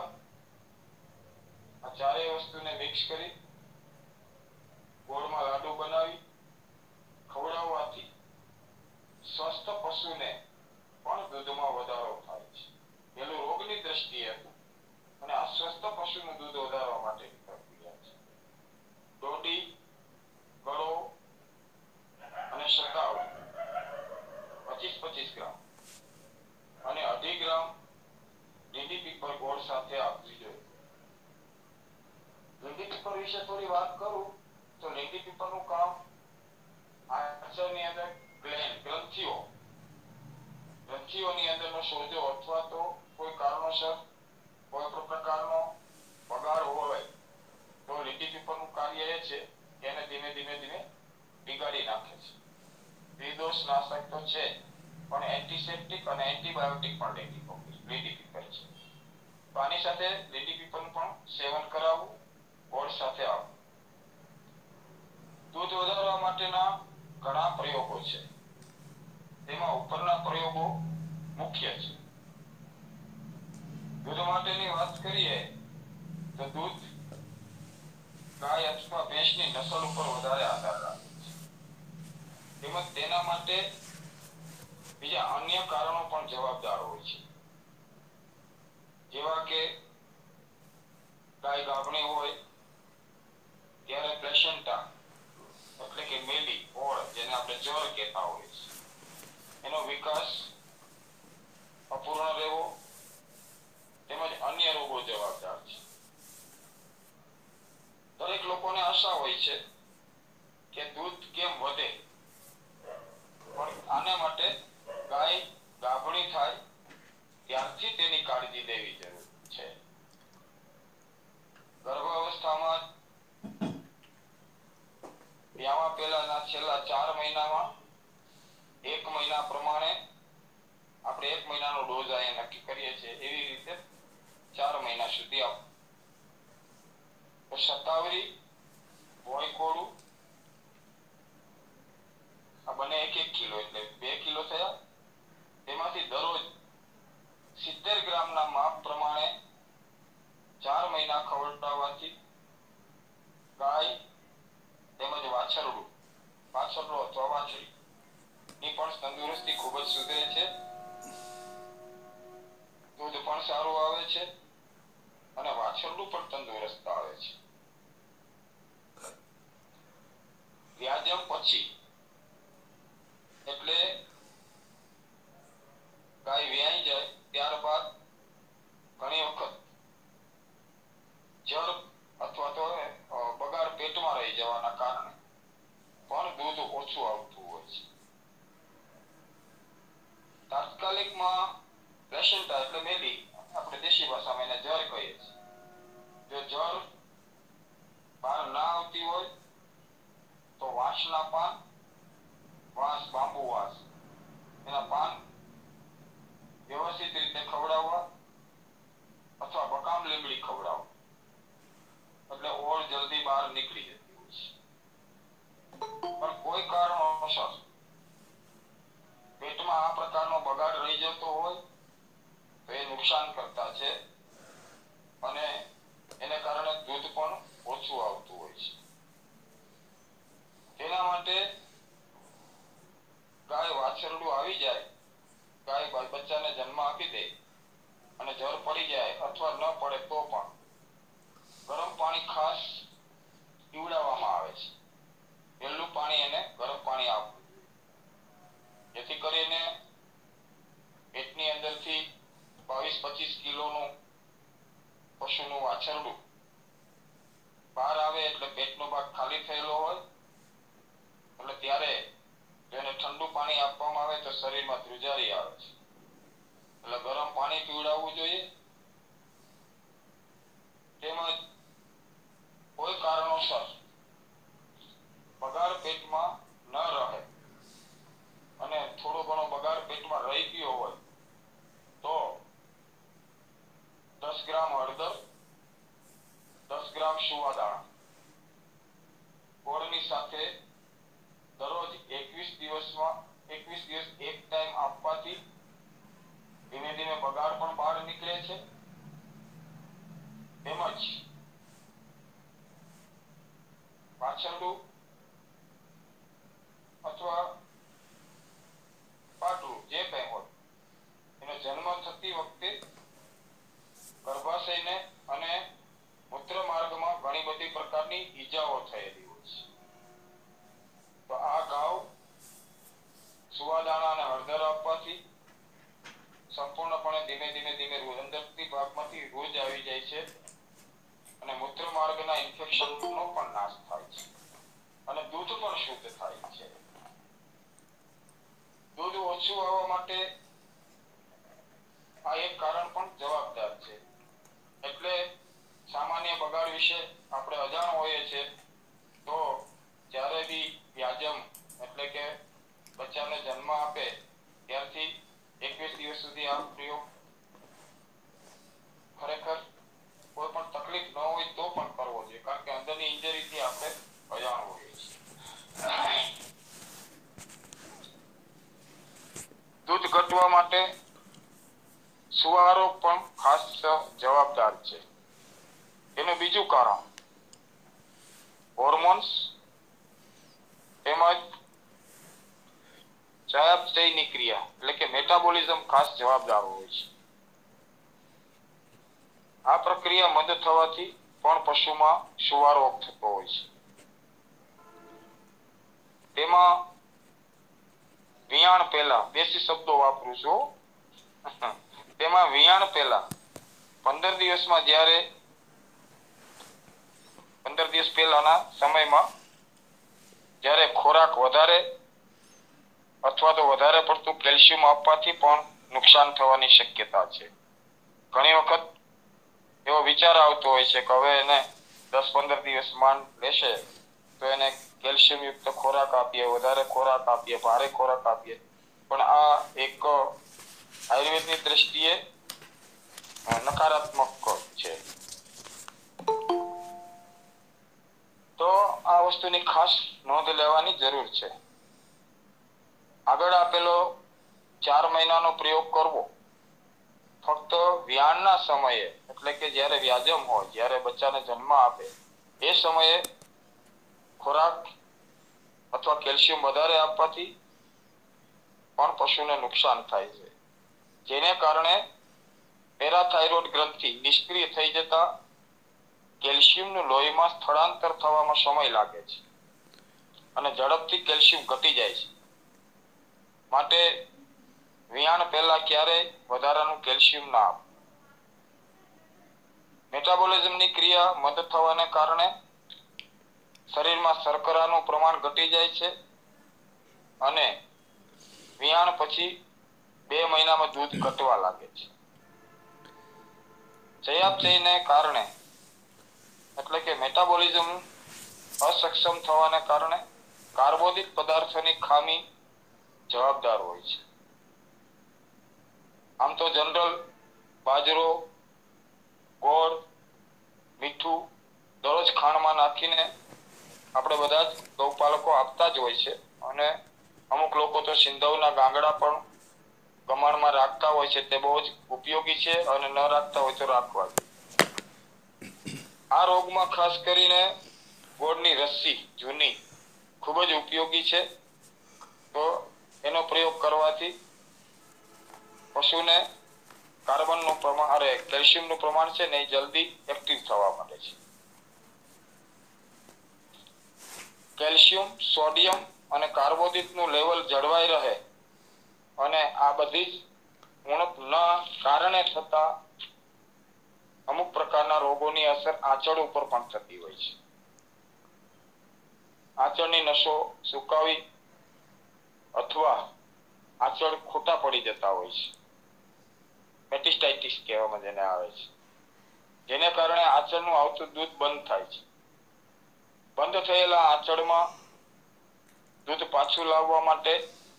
આ ચારેય વસ્તુને મિક્સ કરી ગોળમાં લાડુ બનાવી ખવડાવવાથી સ્વસ્થ પશુને પણ દૂધમાં વધારો થાય છે. પેલું રોગની દ્રષ્ટિએ હતું અને આ સ્વસ્થ પશુનું દૂધ વધારવા માટેની પ્રક્રિયા છે. દોડી, ગળો અને શતાવરી 25-25 ગ્રામ અને 2.5 ગ્રામ લીંડી પીપર ગોળ સાથે આપવી જોઈએ. લીંડી પીપર વિશે થોડી વાત કરું તો લીંડી પીપરનું કામ આંચળની અંદર ગ્રંથિઓની અંદરનો સોજો અથવા તો કોઈ કારણોસર કોઈ પણ પ્રકારનો બગાડ હોય તો લીંડી પીપરનું કાર્ય એ છે કે એને ધીમે ધીમે બિગાડી નાખે છે. વિદોષનાશક તો છે પણ એન્ટિસેપ્ટિક અને એન્ટીબાયોટિક પણ લીંડી પીપર છે. તો આની સાથે લીંડી પીપરનું પણ સેવન કરાવવું, ગોળ સાથે આપવું. દૂધ વધારવા માટેના ઘણા પ્રયોગો છે. તેમાં ઉપરના પ્રયોગો મુખ્ય છે. દૂધ માટેની વાત કરીએ તો દૂધ ગાય અથવા ભેંસની નસલ ઉપર વધારે આધાર રાખે છે. તેમજ તેના માટે બીજા અન્ય કારણો પણ જવાબદાર હોય છે. જેવા કે ગાય ગાભણી હોય ત્યારે પ્લેસેન્ટા એટલે કે મેલી ઓળ, જેને આપણે જર કહેતા હોઈએ છીએ, એનો વિકાસ અપૂર્ણ રહેવો તેમજ અન્ય રોગો જવાબદાર છે. દરેક લોકોને આશા હોય છે કે દૂધ કેમ વધે, પણ આના માટે ગાય ગાભણી થાય ત્યારથી તેની કાળજી લેવી જરૂરી છે. ગર્ભાવસ્થામાં બ્યાવા પહેલાના છેલ્લા 4 મહિનામાં 1 મહિના પ્રમાણે આપણે 1 મહિનાનો ડોઝ અહીંયા નક્કી કરીએ છીએ, એવી રીતે 4 મહિના સુધી આપવું. તો શતાવરી, ભોંયકોળું આ બંને 1-1 કિલો એટલે 2 કિલો થયા. તેમાંથી દરરોજ 70 ગ્રામના માપ પ્રમાણે 4 મહિના ખવડાવવાથી ગાય તેમજ વાછરડો અથવા વાછડી ની પણ તંદુરસ્તી ખૂબ જ સુધરે છે. દૂધ પણ સારું આવે છે અને વાછરડું પણ તંદુરસ્ત આવે છે. વ્યાજમ પછી એટલે ગાય વ્યાઈ જાય ત્યારબાદ ઘણી વખત જર અથવા તો બગાડ પેટમાં રહી જવાના કારણે પણ દૂધ ઓછું આવતું હોય છે. તાત્કાલિકમાં પ્લેસેન્ટા એટલે મેલી, આપણે દેશી ભાષામાં એને જર કહીએ છીએ. જો જર બહાર ના આવતી હોય તો વાંસના પાન, બાંબુ વાંસ, એના પાન વ્યવસ્થિત રીતે ખવડાવવા અથવા બકામ લીમડી ખવડાવવા એટલે ઓળ જલ્દી બહાર નીકળી જતી હોય છે. પણ કોઈ કારણોસર પેટમાં આ પ્રકારનો બગાડ રહી જતો હોય તો એ નુકસાન કરતા છે અને એને કારણે દૂધ પણ ઓછું આવતું હોય છે. તેના માટે ગાય વાછરડું આવી જાય, ગાય બચ્ચાને જન્મ આપી દે વાછરડું બહાર આવે એટલે પેટનો ભાગ ખાલી થયેલો હોય એટલે ત્યારે જેને ઠંડુ પાણી આપવામાં આવે તો શરીરમાં ધ્રુજારી આવે છે. એટલે ગરમ પાણી પીવડાવવું જોઈએ. તેમજ કોઈ કારણોસર બગાડ પેટમાં ન રહે અને થોડો ઘણો બગાડ પેટમાં રહી ગયો હોય તો 10 ગ્રામ હળદર, 10 ગ્રામ સુવાદાણા ગોળની સાથે દરરોજ 21 દિવસમાં 21 દિવસ એક ટાઈમ આપવાથી ધીમે ધીમે બગાડ પણ બહાર નીકળે છે. તેમજ વાછરડું અથવા પાટલું જે કંઈ હોય એનો જન્મ થતી વખતે ગર્ભાશયને અને મૂત્ર માર્ગમાં ઘણી બધી પ્રકારની ઈજાઓ થયેલી હોય છે. તો આ ઘાવ સુવાદાણા અને હળદર આપવાથી સંપૂર્ણપણે ધીમે ધીમે અંદરથી ભાગમાંથી રોજ આવી જાય છે અને મૂત્ર માર્ગના ઇન્ફેક્શનનો પણ નાશ થાય છે અને દૂધ પણ શુદ્ધ થાય છે. દૂધ ઓછું આવવા માટે આ એક કારણ પણ જવાબદાર છે. એટલે સામાન્ય બગાડ વિશે આપણે અજાણ હોઈએ છીએ તો જ્યારે બી વ્યાજમ એટલે કે બચ્ચાને જન્મ આપે ત્યારથી 21 દિવસ સુધી આ પ્રયોગ ખરેખર કોઈ પણ તકલીફ ન હોય તો પણ કરવો જોઈએ, કારણ કે અંદરની ઇન્જરીથી આપણે અજાણ હોઈએ છીએ. દૂધ ઘટવા માટે સુવારો પણ ખાસ જવાબદાર છે. એનું બીજું કારણ હોર્મોન્સ તેમજ ચયાપચયની ક્રિયા એટલે કે મેટાબોલિઝમ ખાસ જવાબદાર હોય છે. આ પ્રક્રિયા મંદ થવાથી પણ પશુમાં સુવારો થતો હોય છે. તેમાં વિયાણ પહેલા દેશી શબ્દો વાપરું છું. તેમાં વિયાણ પહેલા 15 દિવસમાં જ્યારે 15 દિવસ પહેલાના સમયમાં જ્યારે ખોરાક વધારે અથવા તો વધારે પડતું કેલ્શિયમ આપવાથી પણ નુકસાન થવાની શક્યતા છે. ઘણી વખત એવો વિચાર આવતો હોય છે કે હવે એને 10-15 દિવસ માંડ લેશે તો એને કેલ્શિયમ યુક્ત ખોરાક આપીએ, વધારે ખોરાક આપીએ, ભારે ખોરાક આપીએ, પણ આ એક આયુર્વેદની દ્રષ્ટિએ નકારાત્મક છે. તો આ વસ્તુની ખાસ નોંધ લેવાની જરૂર છે. આગળ આપેલો 4 મહિનાનો પ્રયોગ કરવો ફક્ત વ્યાણના સમયે એટલે કે જ્યારે વ્યાજમ હોય, જ્યારે બચ્ચાને જન્મ આપે એ સમયે ખોરાક અથવા કેલ્શિયમ વધારે આપવાથી પણ પશુને નુકસાન થાય છે, જેને કારણે પેરાથાઇરોઇડ ગ્રંથિ નિષ્ક્રિય થઈ જતા કેલ્શિયમનું લોહીમાં સ્થળાંતર થવામાં સમય લાગે છે અને ઝડપથી કેલ્શિયમ ઘટી જાય છે. માટે વિયાણ પહેલા ક્યારેય વધારાનું કેલ્શિયમ ના આપવું. મેટાબોલિઝમની ક્રિયા મંદ થવાને કારણે શરીરમાં શર્કરાનું પ્રમાણ ઘટી જાય છે અને વિયાણ પછી 2 મહિનામાં દૂધ ઘટવા લાગે છે. ચયાપચયને કારણે એટલે કે મેટાબોલિઝમ અસક્ષમ થવાને કારણે કાર્બોદિત પદાર્થોની ખામી જવાબદાર હોય છે. આમ તો જનરલ બાજરો, ગોળ, મીઠું દરરોજ ખાંડમાં નાખીને આપણે બધા જ ગૌપાલકો આપતા જ હોય છે અને અમુક લોકો તો સિંધવના ગાંગડા પણ કમાણમાં રાખતા હોય છે. તે બહુ જ ઉપયોગી છે અને ન રાખતા હોય તો રાખવા. આ રોગમાં ખાસ કરીને ગોળની રસી જૂની ખૂબ જ ઉપયોગી છે. તો એનો પ્રયોગ કરવાથી પશુને કાર્બનનું પ્રમાણ કેલ્શિયમનું પ્રમાણ છે ને એ જલ્દી એક્ટિવ થવા માંડે છે. કેલ્શિયમ, સોડિયમ અને કાર્બોદિતનું લેવલ જળવાઈ રહે અને આ બધી જ ઉણપના કારણે થતા અમુક પ્રકારના રોગોની અસર આંચળ ઉપર પણ થતી હોય છે. આંચળની નસો સુકાવી અથવા આંચળ ખોટા પડી જતા હોય છે. મેટિસ્ટાઇટિસ કહેવામાં જેને આવે છે, જેને કારણે આંચળનું આવતું દૂધ બંધ થાય છે. બંધ થયેલા આંચળમાં દૂધ પાછું લાવવા માટે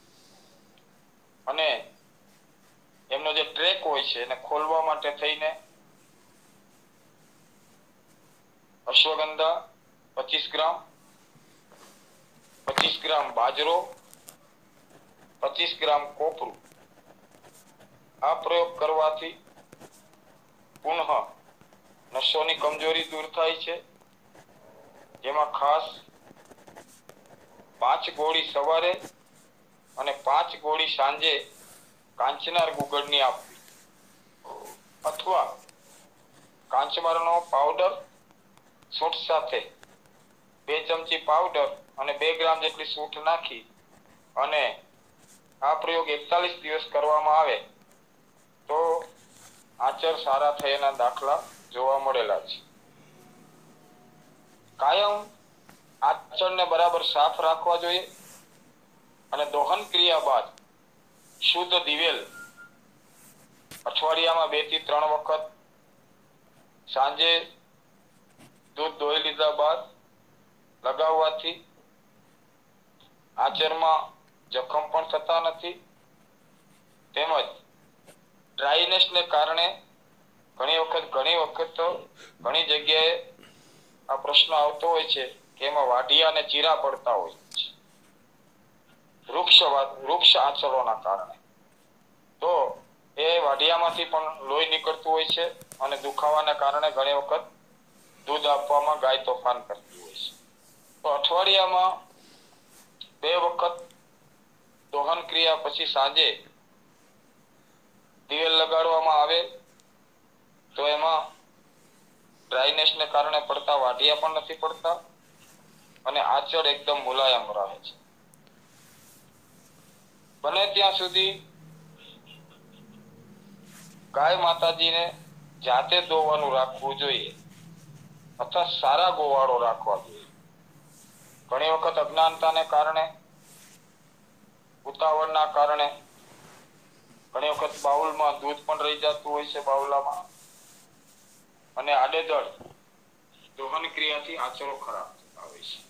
અને એમનો જે ટ્રેક હોય છે એને ખોલવા માટે થઈને અશ્વગંધા 25 ગ્રામ, 25 ગ્રામ બાજરો, 25 ગ્રામ કોપરું, આ પ્રયોગ કરવાથી પુનઃ નસોની કમજોરી દૂર થાય છે. જેમાં ખાસ 5 ગોળી સવારે અને 5 ગોળી સાંજે કાંચનાર ગુગળની આપવી અથવા કાંચમારનો પાવડર સૂંઠ સાથે 2 ચમચી પાવડર અને 2 ગ્રામ જેટલી સૂંઠ નાખી અને આ પ્રયોગ 41 દિવસ કરવામાં આવે તો આંચળ સારા થયાના દાખલા જોવા મળેલા છે. કાયમ આંચળને બરાબર સાફ રાખવા જોઈએ અને દોહન ક્રિયા બાદ શુદ્ધ દિવેલ અઠવાડિયામાં 2 થી 3 વખત સાંજે દૂધ દોઈ લીધા બાદ લગાવવાથી આંચળમાં જખમ પણ થતા નથી. તેમજ ડ્રાયનેસને કારણે ઘણી વખત ઘણી જગ્યાએ આ પ્રશ્ન આવતો હોય છે કે એમાં વાઢિયા અને ચીરા પડતા હોય છે વૃક્ષ આંચળોના કારણે. તો એ વાઢિયામાંથી પણ લોહી નીકળતું હોય છે અને દુખાવાના કારણે ઘણી વખત દૂધ આપવામાં ગાય તોફાન કરતી હોય છે. તો અઠવાડિયામાં 2 વખત દોહન ક્રિયા પછી સાંજે દિવેલ લગાડવામાં આવે તો એમાં ડ્રાયનેસને કારણે પડતા વાઢિયા પણ નથી પડતા અને આંચળ એકદમ મુલાયમ રહે છે. બને ત્યાં સુધી ગાય માતાજીને જાતે દોવાનું રાખવું જોઈએ અથવા સારા ગોવાળો રાખવા જોઈએ. ઘણી વખત અજ્ઞાનતાને કારણે, ઉતાવળના કારણે ઘણી વખત બાઉલમાં દૂધ પણ રહી જતું હોય છે બાઉલામાં અને આડેધડ દોહન ક્રિયાથી આંચળો ખરાબ થતા હોય છે.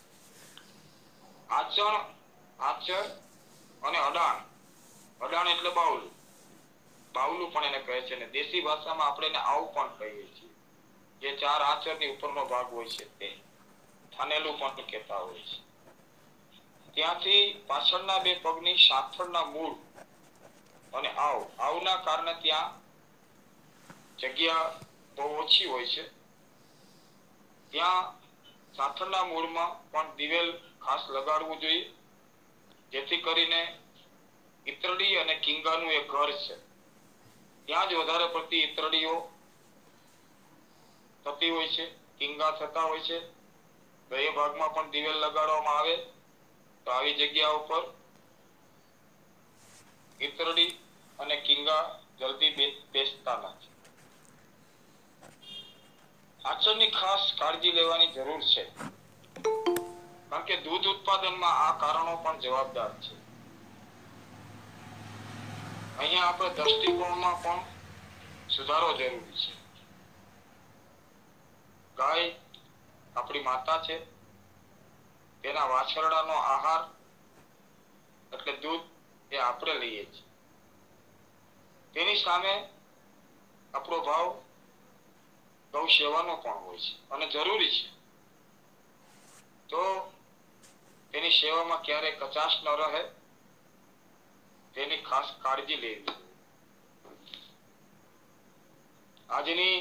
આંચળ અને અડાણ એટલે બાઉલું પણ એને કહે છે અને દેશી ભાષામાં આપણે એને આવું પણ કહીએ છીએ. જે 4 આંચળની ઉપરનો ભાગ હોય છે તે થાનેલું પણ કહેતા હોય છે. ત્યાંથી પાછળના 2 પગની સાથળના મૂળ અને આવના કારણે ત્યાં જગ્યા બહુ ઓછી હોય છે. ત્યાં સાથળના મૂળમાં પણ દિવેલ ખાસ લગાડવું જોઈએ જેથી કરીને ઈતરડી અને કીંગાનું એક ઘર છે ત્યાં જ વધારે પડતી ઈતરડીઓ થતી હોય છે, કીંગા થતા હોય છે. તો એ ભાગમાં પણ દિવેલ લગાડવામાં આવે તો આવી જગ્યા ઉપર ઈતરડી અને કીંગા જલ્દી બેસતા નથી. આંચળની ખાસ કાળજી લેવાની જરૂર છે કારણ કે દૂધ ઉત્પાદનમાં આ કારણો પણ જવાબદાર છે. અહીંયા આપણે દ્રષ્ટિકોણમાં પણ સુધારો જરૂરી છે. ગાય આપણી માતા છે, તેના વાછરડાનો આહાર એટલે દૂધ એ આપણે લઈએ છીએ. તેની સામે આપણો ભાવ ગૌ સેવાનો પણ હોય છે અને જરૂરી છે. તો તેની સેવામાં ક્યારેય કચાશ ન રહે તેની ખાસ કાળજી લેવી. આજની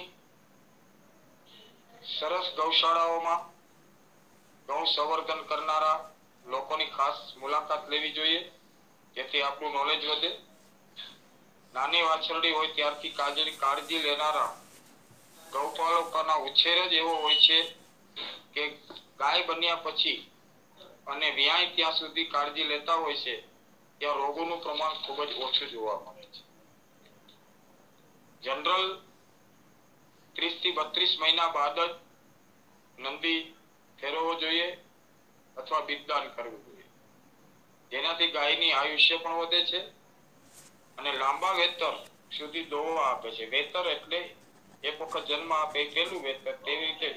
સરસ ગૌશાળાઓમાં ગૌ સંવર્ધન કરનારા લોકોની ખાસ મુલાકાત લેવી જોઈએ જેથી આપણું નોલેજ વધે. નાની વાછરડી હોય ત્યારથી કાળજી લેનારા ગૌપાલકોના ઉછેર જ એવો હોય છે કે ગાય બન્યા પછી અને વ્યાય ત્યાં સુધી કાળજી લેતા હોય છે ત્યાં રોગોનું પ્રમાણ ખૂબ જ ઓછું જોવા મળે છે. જનરલ 30 થી 32 મહિના બાદ જ નંદી ફેરવવો જોઈએ અથવા બીજદાન કરવું જોઈએ, જેનાથી ગાયની આયુષ્ય પણ વધે છે અને લાંબા વેતર સુધી દોવા આપે છે. વેતર એટલે એક વખત જન્મ આપે પેલું વેતર, તેવી રીતે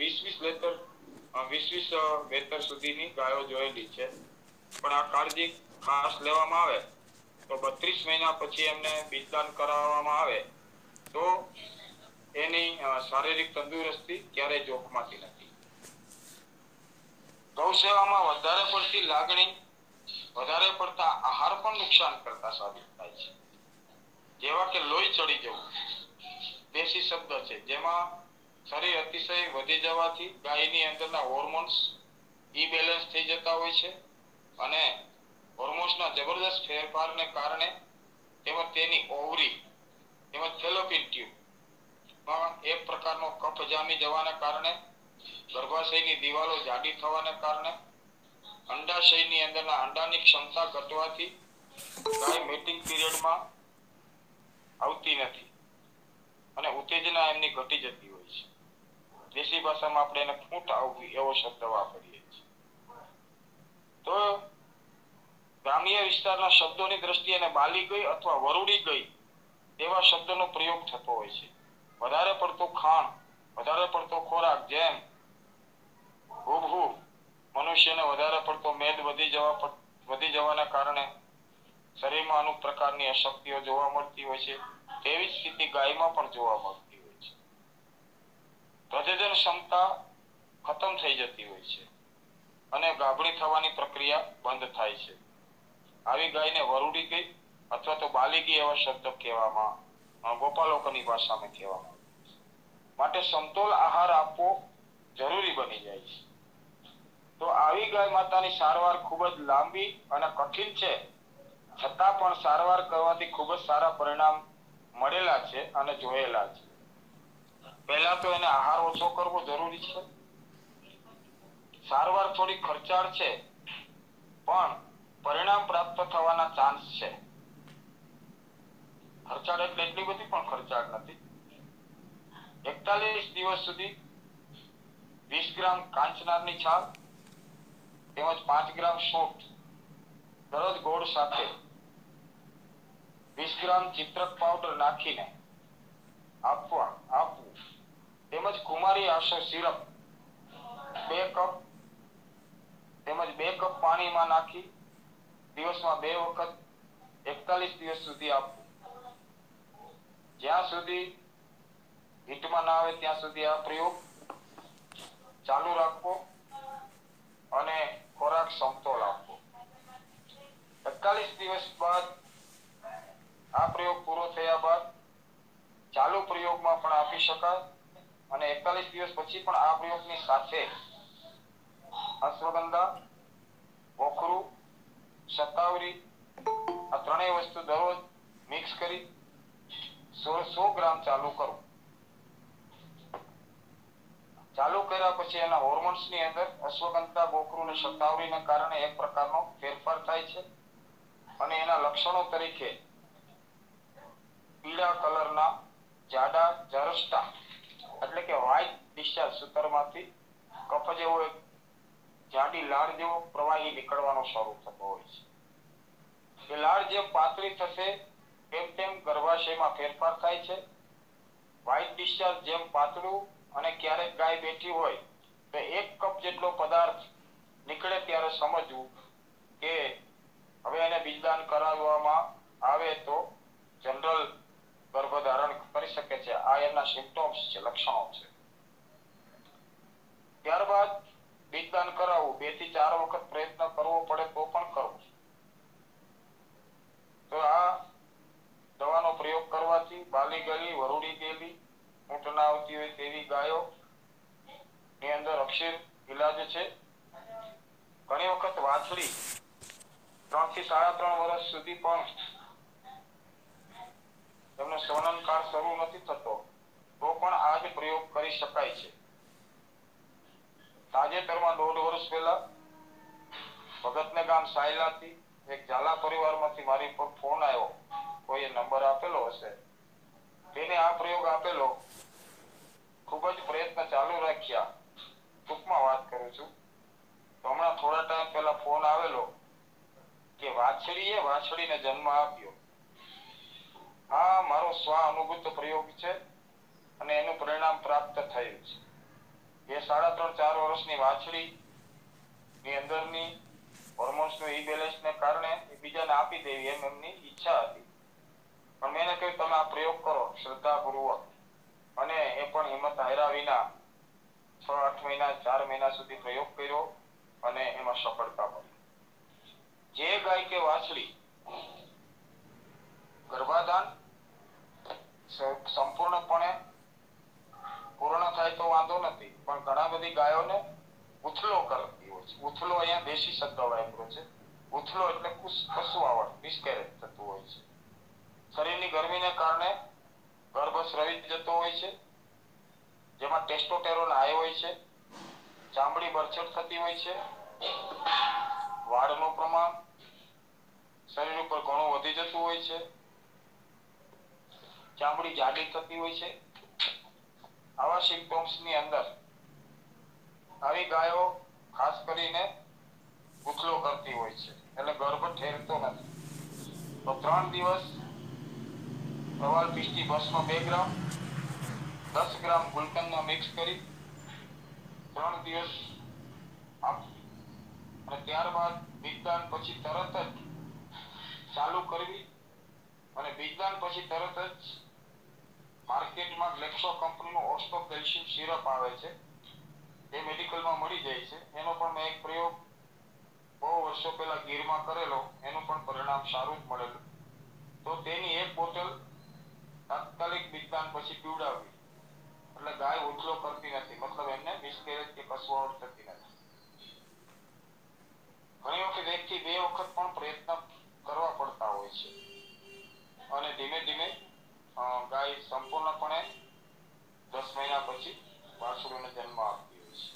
20 વેતર સુધીની ગાયો જોયેલી છે. પણ આ કાળજી ખાસ લેવામાં આવે તો 32 મહિના પછી એમને બીજદાન કરાવવામાં આવે તો એની શારીરિક તંદુરસ્તી ક્યારેય જોખમાતી નથી. ગૌ સેવામાં વધારે પડતી લાગણી, વધારે પડતા આહાર પણ નુકસાન કરતા સાબિત થાય છે. જેવા કે લોહી ચડી જવું દેશી શબ્દ છે, જેમાં શરીર અતિશય વધી જવાથી ગાયની અંદરના હોર્મોન્સ ઇબેલેન્સ થઈ જતા હોય છે અને હોર્મોન્સના જબરદસ્ત ફેરફારને કારણે તેમજ તેની ઓવરી તેમજ ફેલોપિયન ટ્યુબમાં એક પ્રકારનો કફ જામી જવાના કારણે, ગર્ભાશયની દિવાલો જાડી થવાને કારણે, અંડાશયની અંદરના અંડાની ક્ષમતા ઘટવાથી ગાય મેટિંગ પીરિયડમાં આવતી નથી અને ઉત્તેજના એમની ઘટી જતી હોય છે. દેશી ભાષામાં આપણે એને ફૂટ આવવી એવો શબ્દ વાપરીએ છીએ. તો ગ્રામ્ય વિસ્તારના શબ્દોની દ્રષ્ટિએ એને બાલી ગઈ અથવા વરુડી ગઈ એવા શબ્દનો પ્રયોગ થતો હોય છે. વધારે પડતું ખાણ, વધારે પડતો ખોરાક, જેમ મનુષ્યને વધારે પડતો મેદ વધી જવાના કારણે શરીરમાં અમુક પ્રકારની અશક્તિઓ જોવા મળતી હોય છે, તેવી જ સ્થિતિ ગાયમાં પણ જોવા મળતી હોય છે. પ્રજનન ક્ષમતા ખતમ થઈ જતી હોય છે અને ગાભણી થવાની પ્રક્રિયા બંધ થાય છે. આવી ગાયને વરુડી ગઈ અથવા તો બાલી ગઈ એવા શબ્દ કહેવામાં, ગોપાલોકની ભાષામાં કહેવામાં. માટે સમતોલ આહાર આપવો જરૂરી બની જાય છે. તો આવી ગાય માતાની સારવાર ખૂબ જ લાંબી અને કઠિન છે, છતાં પણ સારવાર કરવાથી ખૂબ જ સારા પરિણામ મળેલા છે અને જોયેલા છે. પહેલા તો એને આહાર ઓછો કરવો જરૂરી છે. સારવાર થોડી ખર્ચાળ છે, પણ પરિણામ પ્રાપ્ત થવાના ચાન્સ છે. ખર્ચાળ એટલે એટલી બધી પણ ખર્ચાળ નથી. 41 દિવસ સુધી 20 ગ્રામ કાંચનારની છાલ તેમજ 5 ગ્રામ સૂંઠ દરરોજ ગોળ સાથે 20 ગ્રામ ચિત્રક પાવડર નાખીને આપવું તેમજ કુમારી આસો સિરપ 2 કપ તેમજ 2 કપ પાણીમાં નાખી દિવસમાં 2 વખત 41 દિવસ સુધી આપવું. જ્યાં સુધી હિટમાં ના આવે ત્યાં સુધી આ પ્રયોગ ચાલુ રાખવો અને ખોરાક સમતોલ આપવો. 41 દિવસ બાદ આ પ્રયોગ પૂરો થયા બાદ ચાલુ પ્રયોગમાં પણ આપી શકાય અને 41 દિવસ પછી પણ આ પ્રયોગની સાથે અશ્વગંધા, ગોખરું, શતાવરી આ ત્રણેય વસ્તુ દરરોજ મિક્સ કરી 100 ગ્રામ ચાલુ કરવું. ચાલુ કર્યા પછી એના હોર્મોન્સની અંદર અશ્વગંધા, ગોખરું અને શતાવરીને કારણે એક પ્રકારનો ફેરફાર થાય છે અને એના લક્ષણો તરીકે પીળા કલરના જાડા જરસ્ટા એટલે કે વ્હાઇટ ડિસ્ચાર્જ સૂતરમાંથી કફ જેવો એક જાડી લાળ જેવો પ્રવાહી નીકળવાનો શરૂ થતો હોય છે. એ લાળ જેમ પાતળી થશે તેમ ગર્ભાશયમાં ફેરફાર થાય છે. વ્હાઇટ ડિસ્ચાર્જ જેમ પાતળું અને ક્યારેક ગાય બેઠી હોય તો 1 કપ જેટલો પદાર્થ નીકળે ત્યારે સમજવું કે હવે એને બીજદાન કરાવવામાં આવે તો જનરલ ગર્ભધારણ કરી શકે છે. આ એના સિમ્પટોમ્સ છે, લક્ષણો છે. ત્યારબાદ બીજદાન કરાવવું 2 થી 4 વખત પ્રયત્ન કરવો પડે તો પણ કરવું. તો આ દવાનો પ્રયોગ કરવાથી બાલી ગયેલી, વરુડી ગયેલી, ઊંટ ના આવતી હોય તેવી ગાયો ની અંદર અક્ષર ઇલાજ છે. ઘણી વખત વાછડી 3 થી 3.5 વર્ષ સુધી પણ એમનો સ્વનન કાળ શરૂ નથી થતો તો પણ આ જ પ્રયોગ કરી શકાય છે. તાજેતરમાં 1.5 વર્ષ પહેલા ભગતને ગામ સાયલાથી એક ઝાલા પરિવારમાંથી મારી પર ફોન આવ્યો, કોઈએ નંબર આપેલો હશે, તેને આ પ્રયોગ આપેલો. ખૂબ જ પ્રયત્ન ચાલુ રાખ્યા. ટૂંકમાં વાત કરું છું તો હમણાં થોડા ટાઈમ પહેલા ફોન આવેલો કે વાછડીને જન્મ આપ્યો. આ મારો સ્વ અનુભૂત પ્રયોગ છે અને એનું પરિણામ પ્રાપ્ત થયું છે. એ 3.5-4 વર્ષની વાછડી ની અંદરની હોર્મોન્સનું ઇમ્બેલેન્સને કારણે બીજાને આપી દેવી એમ એમની ઈચ્છા હતી. પણ મેં એને કહ્યું તમે આ પ્રયોગ કરો શ્રદ્ધાપૂર્વક, અને એ પણ હિંમત હાર્યા વિના 6-8 મહિના 4 મહિના સુધી પ્રયોગ કર્યો અને એમાં સફળતા મળી. જે ગાય કે વાછડી ગર્ભાધાન સંપૂર્ણપણે પૂર્ણ થાય તો વાંધો નથી, પણ ઘણા બધી ગાયોને ઉથલો કરતી હોય છે. ઉથલો અહીંયા દેશી શબ્દ વાપર્યો છે. ઉથલો એટલે કસુવાવડ, મિસકેરેજ થતું હોય છે. શરીરની ગરમીને કારણે ગર્ભ સ્રવિત જતો હોય છે, જેમાં ટેસ્ટોસ્ટેરોન હાઈ હોય છે, ચામડી બરછટ થતી હોય છે, વાળનું પ્રમાણ શરીર ઉપર ઘણું વધી જતું હોય છે, ચામડી જાડી થતી હોય છે. આવા સિમ્પટમ્સની અંદર આવી ગાયો ખાસ કરીને ઉથલો કરતી હોય છે, એટલે ગર્ભ ઠેરતો નથી. તો 3 દિવસ પ્રવાલ પિષ્ટી ભસ્મ 2 ગ્રામ 10 ગ્રામ ગુલકંદમાં મિક્સ કરી 3 દિવસ આપવું, અને ત્યારબાદ બીજદાન પછી તરત જ ચાલુ કરવી. અને બીજદાન પછી તરત જ માર્કેટમાં ગ્લેક્સો કંપનીનું ઓસ્ટો કેલ્શિયમ સિરપ આવે છે, એ મેડિકલમાં મળી જાય છે. એનો પણ મેં એક પ્રયોગ બહુ વર્ષો પહેલા ગીરમાં કરેલો, એનું પણ પરિણામ સારું જ મળેલું. તો તેની 1 બોટલ તાત્કાલિક બીજદાન પછી પીવડાવવી, એટલે ગાય ઉથલો કરતી નથી, મતલબ એમને મિસકેરેજ કે કસવાવડ થતી નથી. ઘણી વખત 1 થી 2 વખત પણ પ્રયત્ન કરવા પડતા હોય છે, અને ધીમે ધીમે ગાય સંપૂર્ણપણે 10 મહિના પછી વાછરુંને જન્મ આપતી હોય છે.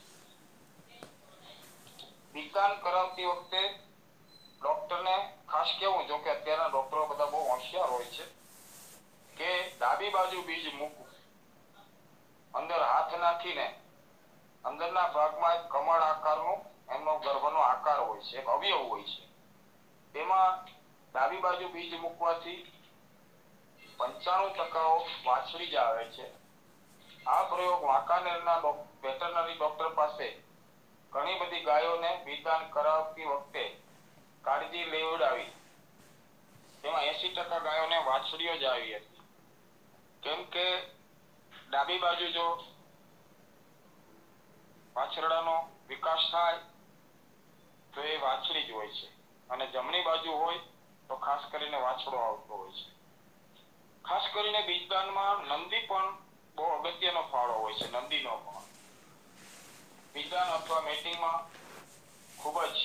બીજદાન કરાવતી વખતે ડોક્ટરને ખાસ કેવું, જો કે અત્યારના ડોક્ટરો બધા બહુ હોશિયાર હોય છે, કે ડાબી બાજુ બીજ મૂકવું, અંદર હાથ નાખીને અંદરના ભાગમાં એક કમળ આકારનું એમનો ગર્ભનો આકાર હોય છે, એક અવયવ હોય છે, તેમાં ડાબી બાજુ બીજ મૂકવાથી 95% વાછડી જ આવે છે. આ પ્રયોગ વાંકાનેરના વેટરનરી ડોક્ટર પાસે ઘણી બધી ગાયોને બીજદાન કરાવતી વખતે કાળજી લેવડાવી, તેમાં 80% ગાયોને વાછડીઓ જ આવી હતી. કેમ કે ડાબી બાજુ જો વાછરડાનો વિકાસ થાય તો એ વાછડી જ હોય છે, અને જમણી બાજુ હોય તો ખાસ કરીને વાછડો આવતો હોય છે. ખાસ કરીને બીજદાનમાં નંદી પણ બહુ અગત્યનો ફાળો હોય છે. નંદીનો પણ બીજદાન અથવા મેટિંગમાં ખૂબ જ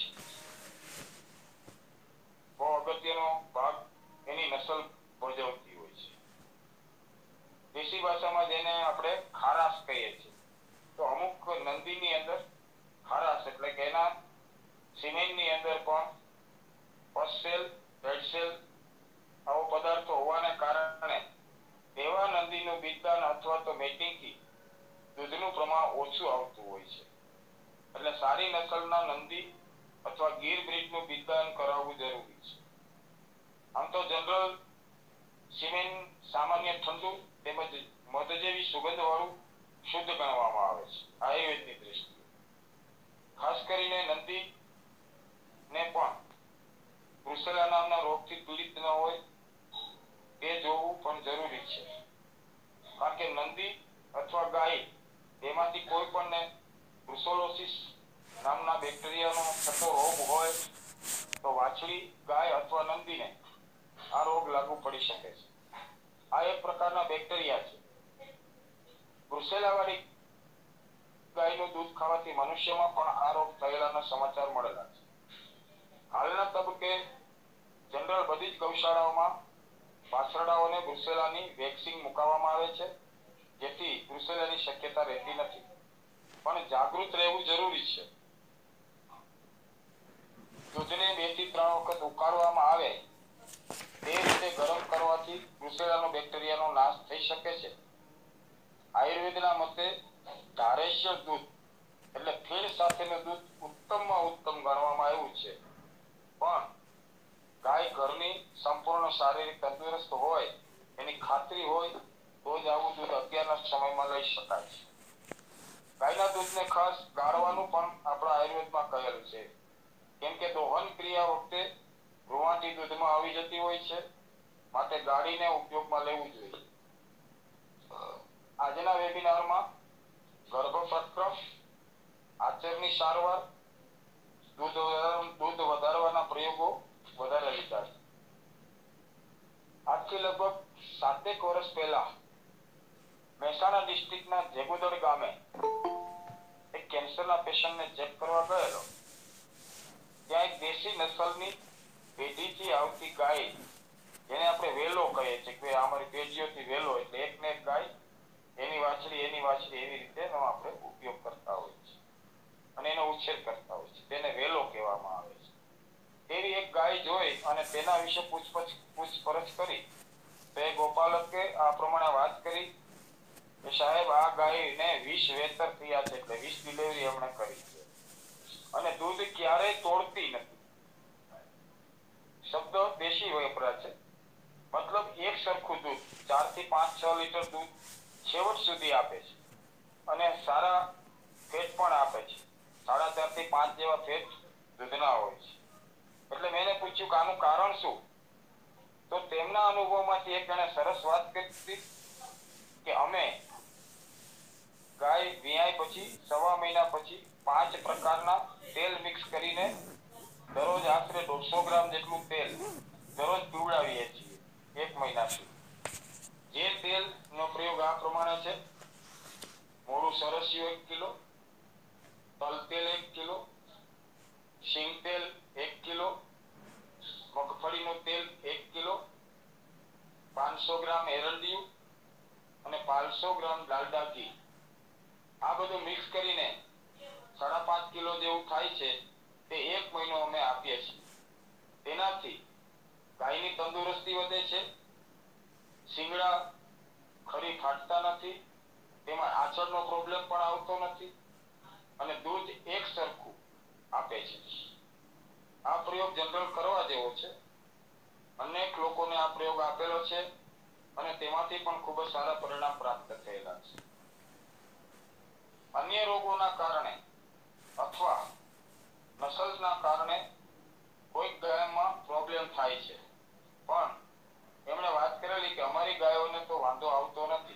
બહુ અગત્યનો ભાગ એની નસલ ભજવતી હોય છે. દેશી ભાષામાં જેને આપણે ખારાશ કહીએ છીએ, તો અમુક નંદીની અંદર ખારાશ એટલે કે એના સિમેન્ટની અંદર પણ પસસેલ, રેડસેલ આવો પદાર્થો હોવાને કારણે એવા નંદીનું બીજદાન અથવા તો મેટિંગથી દૂધનું પ્રમાણ ઓછું આવતું હોય છે. એટલે સારી નસલના નંદી અથવા ગીર બ્રીડનું બીજદાન કરાવવું જરૂરી છે. આમ તો જનરલ સિમેન સામાન્ય ઠંડુ તેમજ મધ જેવી સુગંધવાળું શુદ્ધ ગણવામાં આવે છે આયુર્વેદની દ્રષ્ટિએ. ખાસ કરીને નંદી ને પણ બ્રુસેલા નામના રોગથી પીડિત ન હોય એ જોવું પણ જરૂરી છે. કારણ કે નંદી અથવા ગાય એમાંથી કોઈ પણને બ્રુસેલોસિસ નામના બેક્ટેરિયાનો થતો રોગ હોય તો વાછડી ગાય અથવા નંદીને આ રોગ લાગુ પડી શકે છે. આ એક પ્રકારના બેક્ટેરિયા છે. બ્રુસેલાવાળી ગાયનું દૂધ ખાવાથી મનુષ્યમાં પણ આ રોગ થયેલાના સમાચાર મળેલા છે. હાલના તબક્કે જનરલ બધી જ ગૌશાળાઓમાં વાછરડાઓને બ્રુસેલાની વેક્સિન મુકાવવામાં આવે છે, જેથી બ્રુસેલાની શક્યતા રહેતી નથી. પણ જાગૃત રહેવું જરૂરી છે. દૂધને 2 થી 3 વખત ઉકાળવામાં આવે તે રીતે ગરમ કરવાથી બ્રુસેલાનો બેક્ટેરિયાનો નાશ થઈ શકે છે. આયુર્વેદના મતે ધારેશ્ય દૂધ એટલે ફીણ સાથેનું દૂધ ઉત્તમમાં ઉત્તમ ગણવામાં આવ્યું છે. પણ ગાય ઘરની સંપૂર્ણ શારીરિક તંદુરસ્ત હોય એની ખાતરી હોય તો જ આવું દૂધ અત્યારના સમયમાં લઈ શકાય છે. ગાયના દૂધને ખાસ ગાળવાનું પણ આપણા આયુર્વેદમાં કહેલું છે. કેમ કે દોહન ક્રિયા વખતે રૂવાટી દૂધમાં આવી જતી હોય છે, માટે ગાળીને ઉપયોગમાં લેવું જોઈએ. આજના વેબિનારમાં ગર્ભપત્રમ, આચરની સારવાર, દૂધ વધારવાના પ્રયોગો વધારે લીધા છે. આજથી લગભગ 7 વર્ષ પહેલા મહેસાણા ડિસ્ટ્રિક્ટના જેગુદર ગામે એક કેન્સરના પેશન્ટને ચેક કરવા ગયેલો. ત્યાં એક દેશી નસલની પેઢીથી આવતી ગાય, જેને આપણે વેલો કહીએ છીએ કે અમારી પેઢીઓથી વેલો એટલે એક ને એક ગાય, એની વાછડી એવી રીતે આપણે ઉપયોગ કરતા હોઈએ છીએ અને એનો ઉછેર કરતા હોય છે. તેને વેલો કહેવામાં આવે છે. એવી એક ગાય જોઈ અને તેના વિશે પૂછપરછ કરી તો એ ગોપાલકે આ પ્રમાણે વાત કરી કે સાહેબ, આ ગાયને 20 વેતર થયા છે, એટલે 20 ડિલિવરી એમણે કરી છે અને દૂધ ક્યારેય તોડતી નથી. શબ્દ દેશી વપરાય છે, મતલબ એક સરખું દૂધ 4 થી 5, 6 લીટર દૂધ છેવટ સુધી આપે છે અને સારા ફેટ પણ આપે છે. 4.5 થી 5 જેવા ફેટ દૂધના હોય છે. એટલે મેં એને પૂછ્યું કે આનું કારણ શું? તો તેમના અનુભવમાંથી એક જણે સરસ વાત કરી કે અમે ગાય વિયાય પછી 1.25 મહિના પછી 5 પ્રકારના તેલ મિક્સ કરીને દરરોજ આશરે 150 ગ્રામ જેટલું તેલ દરરોજ પીવડાવીએ છીએ 1 મહિના સુધી. જે તેલનો પ્રયોગ આ પ્રમાણે છે: મોળું સરસિયું 1 કિલો, તલ તેલ 1 કિલો, શીંગ તેલ 1 કિલો, મગફળીનું તેલ 1 કિલો, 500 ગ્રામ એરંડિયું અને 500 ગ્રામ ડાલડા ઘી. આ બધું મિક્સ કરીને 5.5 કિલો જેવું થાય છે. તે 1 મહિનો અમે આપીએ છીએ. તેનાથી ગાયની તંદુરસ્તી વધે છે, શિંગડા ખરી ફાટતા નથી, તેમાં આંચળનો પ્રોબ્લેમ પણ આવતો નથી અને દૂધ એક સરખું આપે છે. આ પ્રયોગ જનરલ કરવા જેવો છે. અનેક લોકોને આ પ્રયોગ આપેલો છે અને તેમાંથી પણ ખૂબ જ સારા પરિણામ પ્રાપ્ત થયેલા છે. અન્ય રોગોના કારણે અથવા નસલ્સના કારણે કોઈક ગાયમાં પ્રોબ્લેમ થાય છે, પણ એમણે વાત કરેલી કે અમારી ગાયોને તો વાંધો આવતો નથી.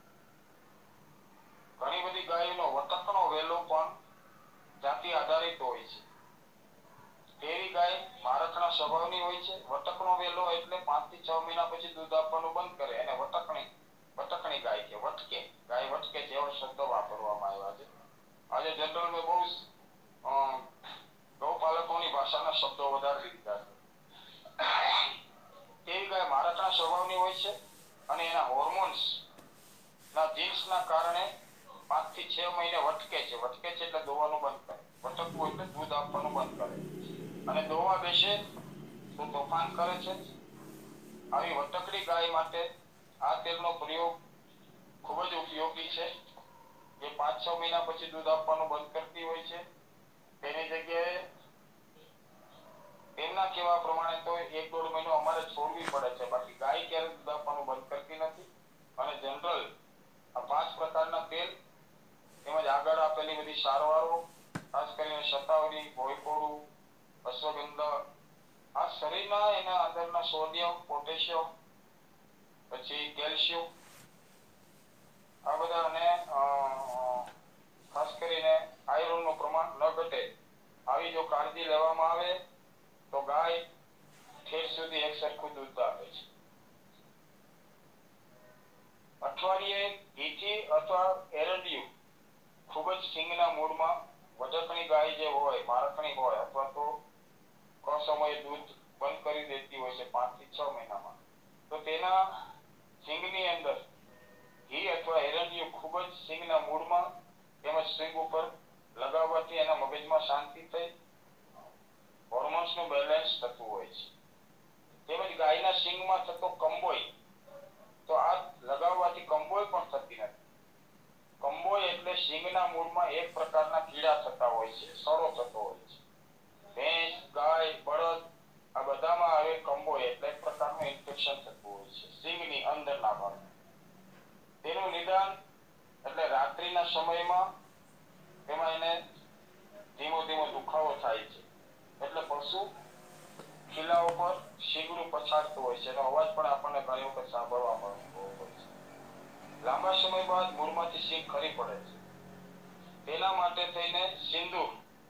ઘણી બધી ગાયોનો વતકનો વેલો પણ જાતિ આધારિત હોય છે. તેવી ગાય મારકણા સ્વભાવની હોય છે. વટકનો વેલો એટલે 5 થી 6 મહિના પછી દૂધ આપવાનું બંધ કરે એને વટકણી ગાય કે વટકે. ગાય વટકે જેવો શબ્દ વાપરવામાં આવ્યા છે. આજે જનરલ મેં બહુ ગૌપાલકોની ભાષાના શબ્દો વધારે લીધા છે. તેવી ગાય મારકણા સ્વભાવની હોય છે અને એના હોર્મોન્સ ના જીન્સના કારણે 5 થી 6 મહિને વટકે છે. વટકે છે એટલે દોવાનું બંધ કરે. વટકવું એટલે દૂધ આપવાનું બંધ કરે અને દોવા બેસે તો તોફાન કરે છે. આવી વટકડી ગાય માટે આ તેલનો પ્રયોગ ખૂબ જ ઉપયોગી છે. જે 5-6 મહિના પછી દૂધ આપવાનું બંધ કરતી હોય છે. તેની જગ્યાએ તેમના કહેવા પ્રમાણે તો 1-1.5 મહિનો અમારે છોડવી પડે છે. બાકી ગાય ક્યારે દૂધ આપવાનું બંધ કરતી નથી અને જનરલ આ 5 પ્રકારના તેલ તેમજ આગળ આપેલી બધી સારવારો, ખાસ કરીને શતાવરી, ભોયકોડું, અશ્વગંધા, આ શરીરના એના અંદરના સોડિયમ, પોટેશિયમ, પછી કેલ્શિયમ, આ બધા અને ખાસ કરીને આયરનનું પ્રમાણ ન ઘટે આવી જો કાળજી લેવામાં આવે તો ગાય ઠેર સુધી એક સરખું દૂધ આપે છે. અઠવાડિયે ઘીથી અથવા એરંડિયું ખૂબ જ સિંગના મૂળમાં વટકણી ગાય જે હોય, મારકણી હોય અથવા તો સમયે દૂધ બંધ કરી દેતી હોય છે 5 થી 6 મહિનામાં, તો તેના સિંગની અંદર ઘી અથવા એરંડિયું ખૂબ જ સિંગના મૂળમાં તેમજ સિંગ ઉપર લગાવવાથી એના મગજમાં શાંતિ થઈ હોર્મોન્સનું બેલેન્સ થતું હોય છે. તેમજ ગાયના સિંગમાં થતો કંબોય, તો આ લગાવવાથી કંબોય પણ થતી નથી. કંબોય એટલે સિંગના મૂળમાં એક પ્રકારના કીડા થતા હોય છે, સડો થતો હોય છે. ભેંસ, ગાય, બળદ આ બધામાં હવે કંબોય એટલે એક પ્રકારનું ઇન્ફેક્શન થતું હોય છે સિંગની અંદરના ભાગમાં. તેનું નિદાન એટલે રાત્રિના સમયમાં તેમાં એને ધીમો ધીમો દુખાવો થાય છે, એટલે પશુ ખીલા ઉપર શીંગડું પછાડતું હોય છે. એનો અવાજ પણ આપણને ઘણી વખત સાંભળવા મળતો હોય છે. લાંબા સમય બાદ મૂળમાંથી શીંગ ખરી પડે છે. તેના માટે થઈને સિંદૂર,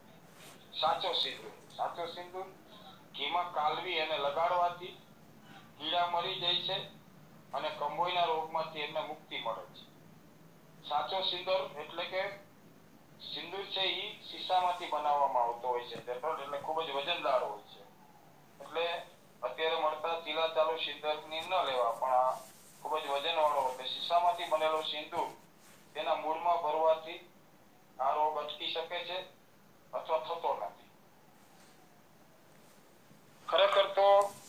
સાચો સિંદૂર ઘીમાં કાલવી અને લગાડવાથી કીડા મરી જાય છે અને કંબોયના રોગમાંથી એમને મુક્તિ મળે છે. સાચો સિંદૂર એટલે કે સિંદૂર છે એ શીશામાંથી બનાવવામાં આવતો હોય છે. એટલે ખૂબ જ વજનદાર હોય છે. એટલે અત્યારે મળતા ચીલા ચાલુ સિંદૂરની ન લેવા, પણ આ ખૂબ જ વજનવાળો એટલે શીશામાંથી બનેલો સિંદૂર તેના મૂળમાં ભરવાથી આ રોગ અટકી શકે છે અથવા થતો નથી. ખરેખર તો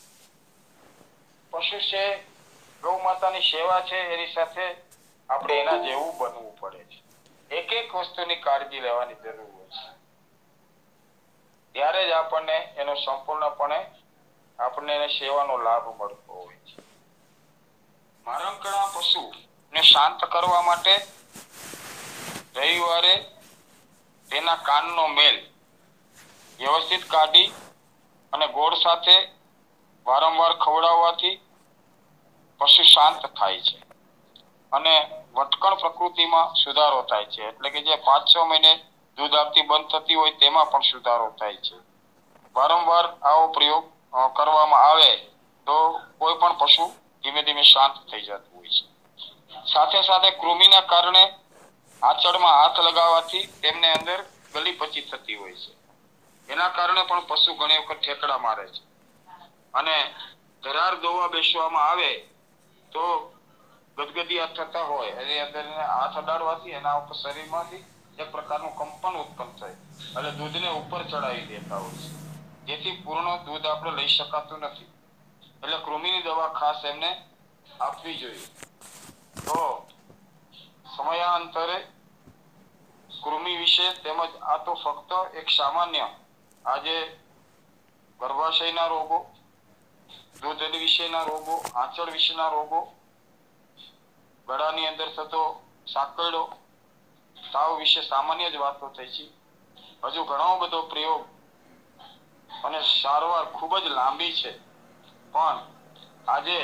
પશુ છે, ગૌ માતાની સેવા છે, એની સાથે આપણે એના જેવું બનવું પડે છે. એક એક વસ્તુની કાળજી લેવાની જરૂર હોય છે. ત્યારે જ આપણને એનો સંપૂર્ણપણે આપણને એને સેવાનો લાભ મળતો હોય છે. મારણકણા પશુને શાંત કરવા માટે રવિવારે તેના કાનનો મેલ વ્યવસ્થિત કાઢી અને ગોળ સાથે વારંવાર ખવડાવવાથી પશુ શાંત થાય છે અને વટકણ પ્રકૃતિમાં સુધારો થાય છે. એટલે કે જે 5-6 મહિને દૂધ આપતી બંધ થતી હોય તેમાં પણ સુધારો થાય છે. વારંવાર આવો પ્રયોગ કરવામાં આવે તો કોઈ પણ પશુ ધીમે ધીમે શાંત થઈ જતું હોય છે. સાથે સાથે કૃમિના કારણે આંચળમાં હાથ લગાવવાથી તેમને અંદર ગલીપચી થતી હોય છે. એના કારણે પણ પશુ ઘણી વખત ઠેકડા મારે છે અને ધરાર દોવા બેસવામાં આવે તો ગદગદિયા થતા હોય એની અંદર હાથ અડાડવાથી એના ઉપર શરીરમાંથી એક પ્રકારનું કંપન ઉત્પન્ન થાય એટલે દૂધને ઉપર ચડાવી દેતા હોય છે, જેથી પૂર્ણ દૂધ આપણે લઈ શકાતું નથી. એટલે કૃમિની દવા ખાસ એમને આપવી જોઈએ. તો સમયાંતરે કૃમિ વિશે તેમજ આ તો ફક્ત એક સામાન્ય આજે ગર્ભાશયના રોગો, દૂધ વિશેના રોગો, આંચળ વિશેના રોગો, ગળાની અંદર થતો સાંકળો, તાવ વિશે સામાન્ય જ વાતો થઈ છે. હજુ ઘણો બધો પ્રયોગ અને સારવાર ખૂબ જ લાંબી છે, પણ આજે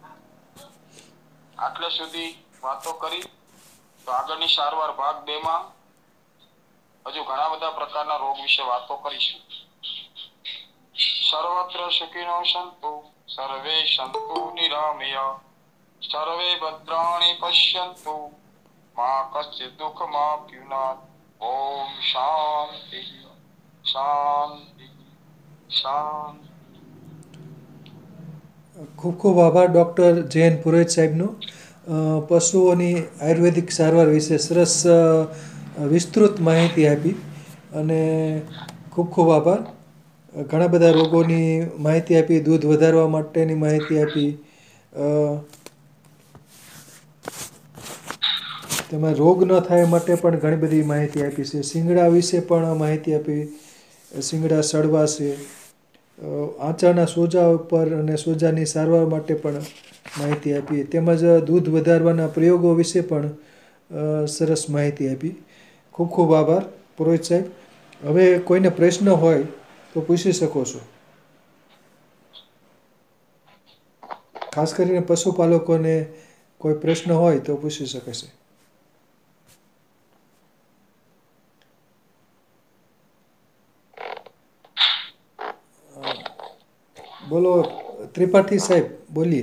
આટલે સુધી વાતો કરી તો આગળની સારવાર ભાગ 2 માં હજુ ઘણા બધા પ્રકારના રોગ વિશે વાતો કરીશું. સર્વત્ર સુખિનો સંતુ સર્વે સંતુ નિરામય સર્વે ભદ્રાણિ પશ્યન્તુ મા કશ્ચિત દુઃખમાપ્યુનાથ. ઓમ શાંતિ શાંતિ શાંતિ. ખૂબ ખૂબ આભાર ડૉક્ટર જયંત પુરોહિત સાહેબનો. પશુઓની આયુર્વેદિક સારવાર વિશે સરસ વિસ્તૃત માહિતી આપી અને ખૂબ ખૂબ આભાર. ઘણા બધા રોગોની માહિતી આપી, દૂધ વધારવા માટેની માહિતી આપી, તેમાં રોગ ન થાય માટે પણ ઘણી બધી માહિતી આપી છે. શિંગડા વિશે પણ માહિતી આપી, શિંગડા સડવા છે, આંચળના સોજા ઉપર અને સોજાની સારવાર માટે પણ માહિતી આપી, તેમજ દૂધ વધારવાના પ્રયોગો વિશે પણ સરસ માહિતી આપી. ખૂબ ખૂબ આભાર પુરોહિત સાહેબ. હવે કોઈને પ્રશ્ન હોય તો પૂછી શકો છો. ખાસ કરીને પશુપાલકોને કોઈ પ્રશ્ન હોય તો પૂછી શકે છે. બોલો त्रिपाठी साहब, बोलिए.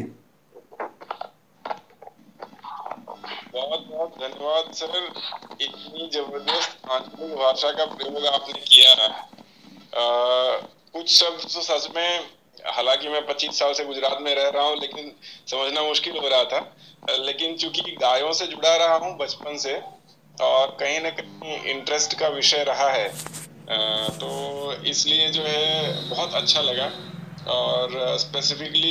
बहुत बहुत धन्यवाद सर, इतनी जबरदस्त आंचलिक भाषा का प्रयोग आपने किया है। कुछ शब्द तो सच में, हालांकि मैं 25 साल से गुजरात में रह रहा हूँ, लेकिन समझना मुश्किल हो रहा था। लेकिन चूंकि गायों से जुड़ा रहा हूँ बचपन से और कहीं ना कहीं इंटरेस्ट का विषय रहा है, तो इसलिए जो है बहुत अच्छा लगा। और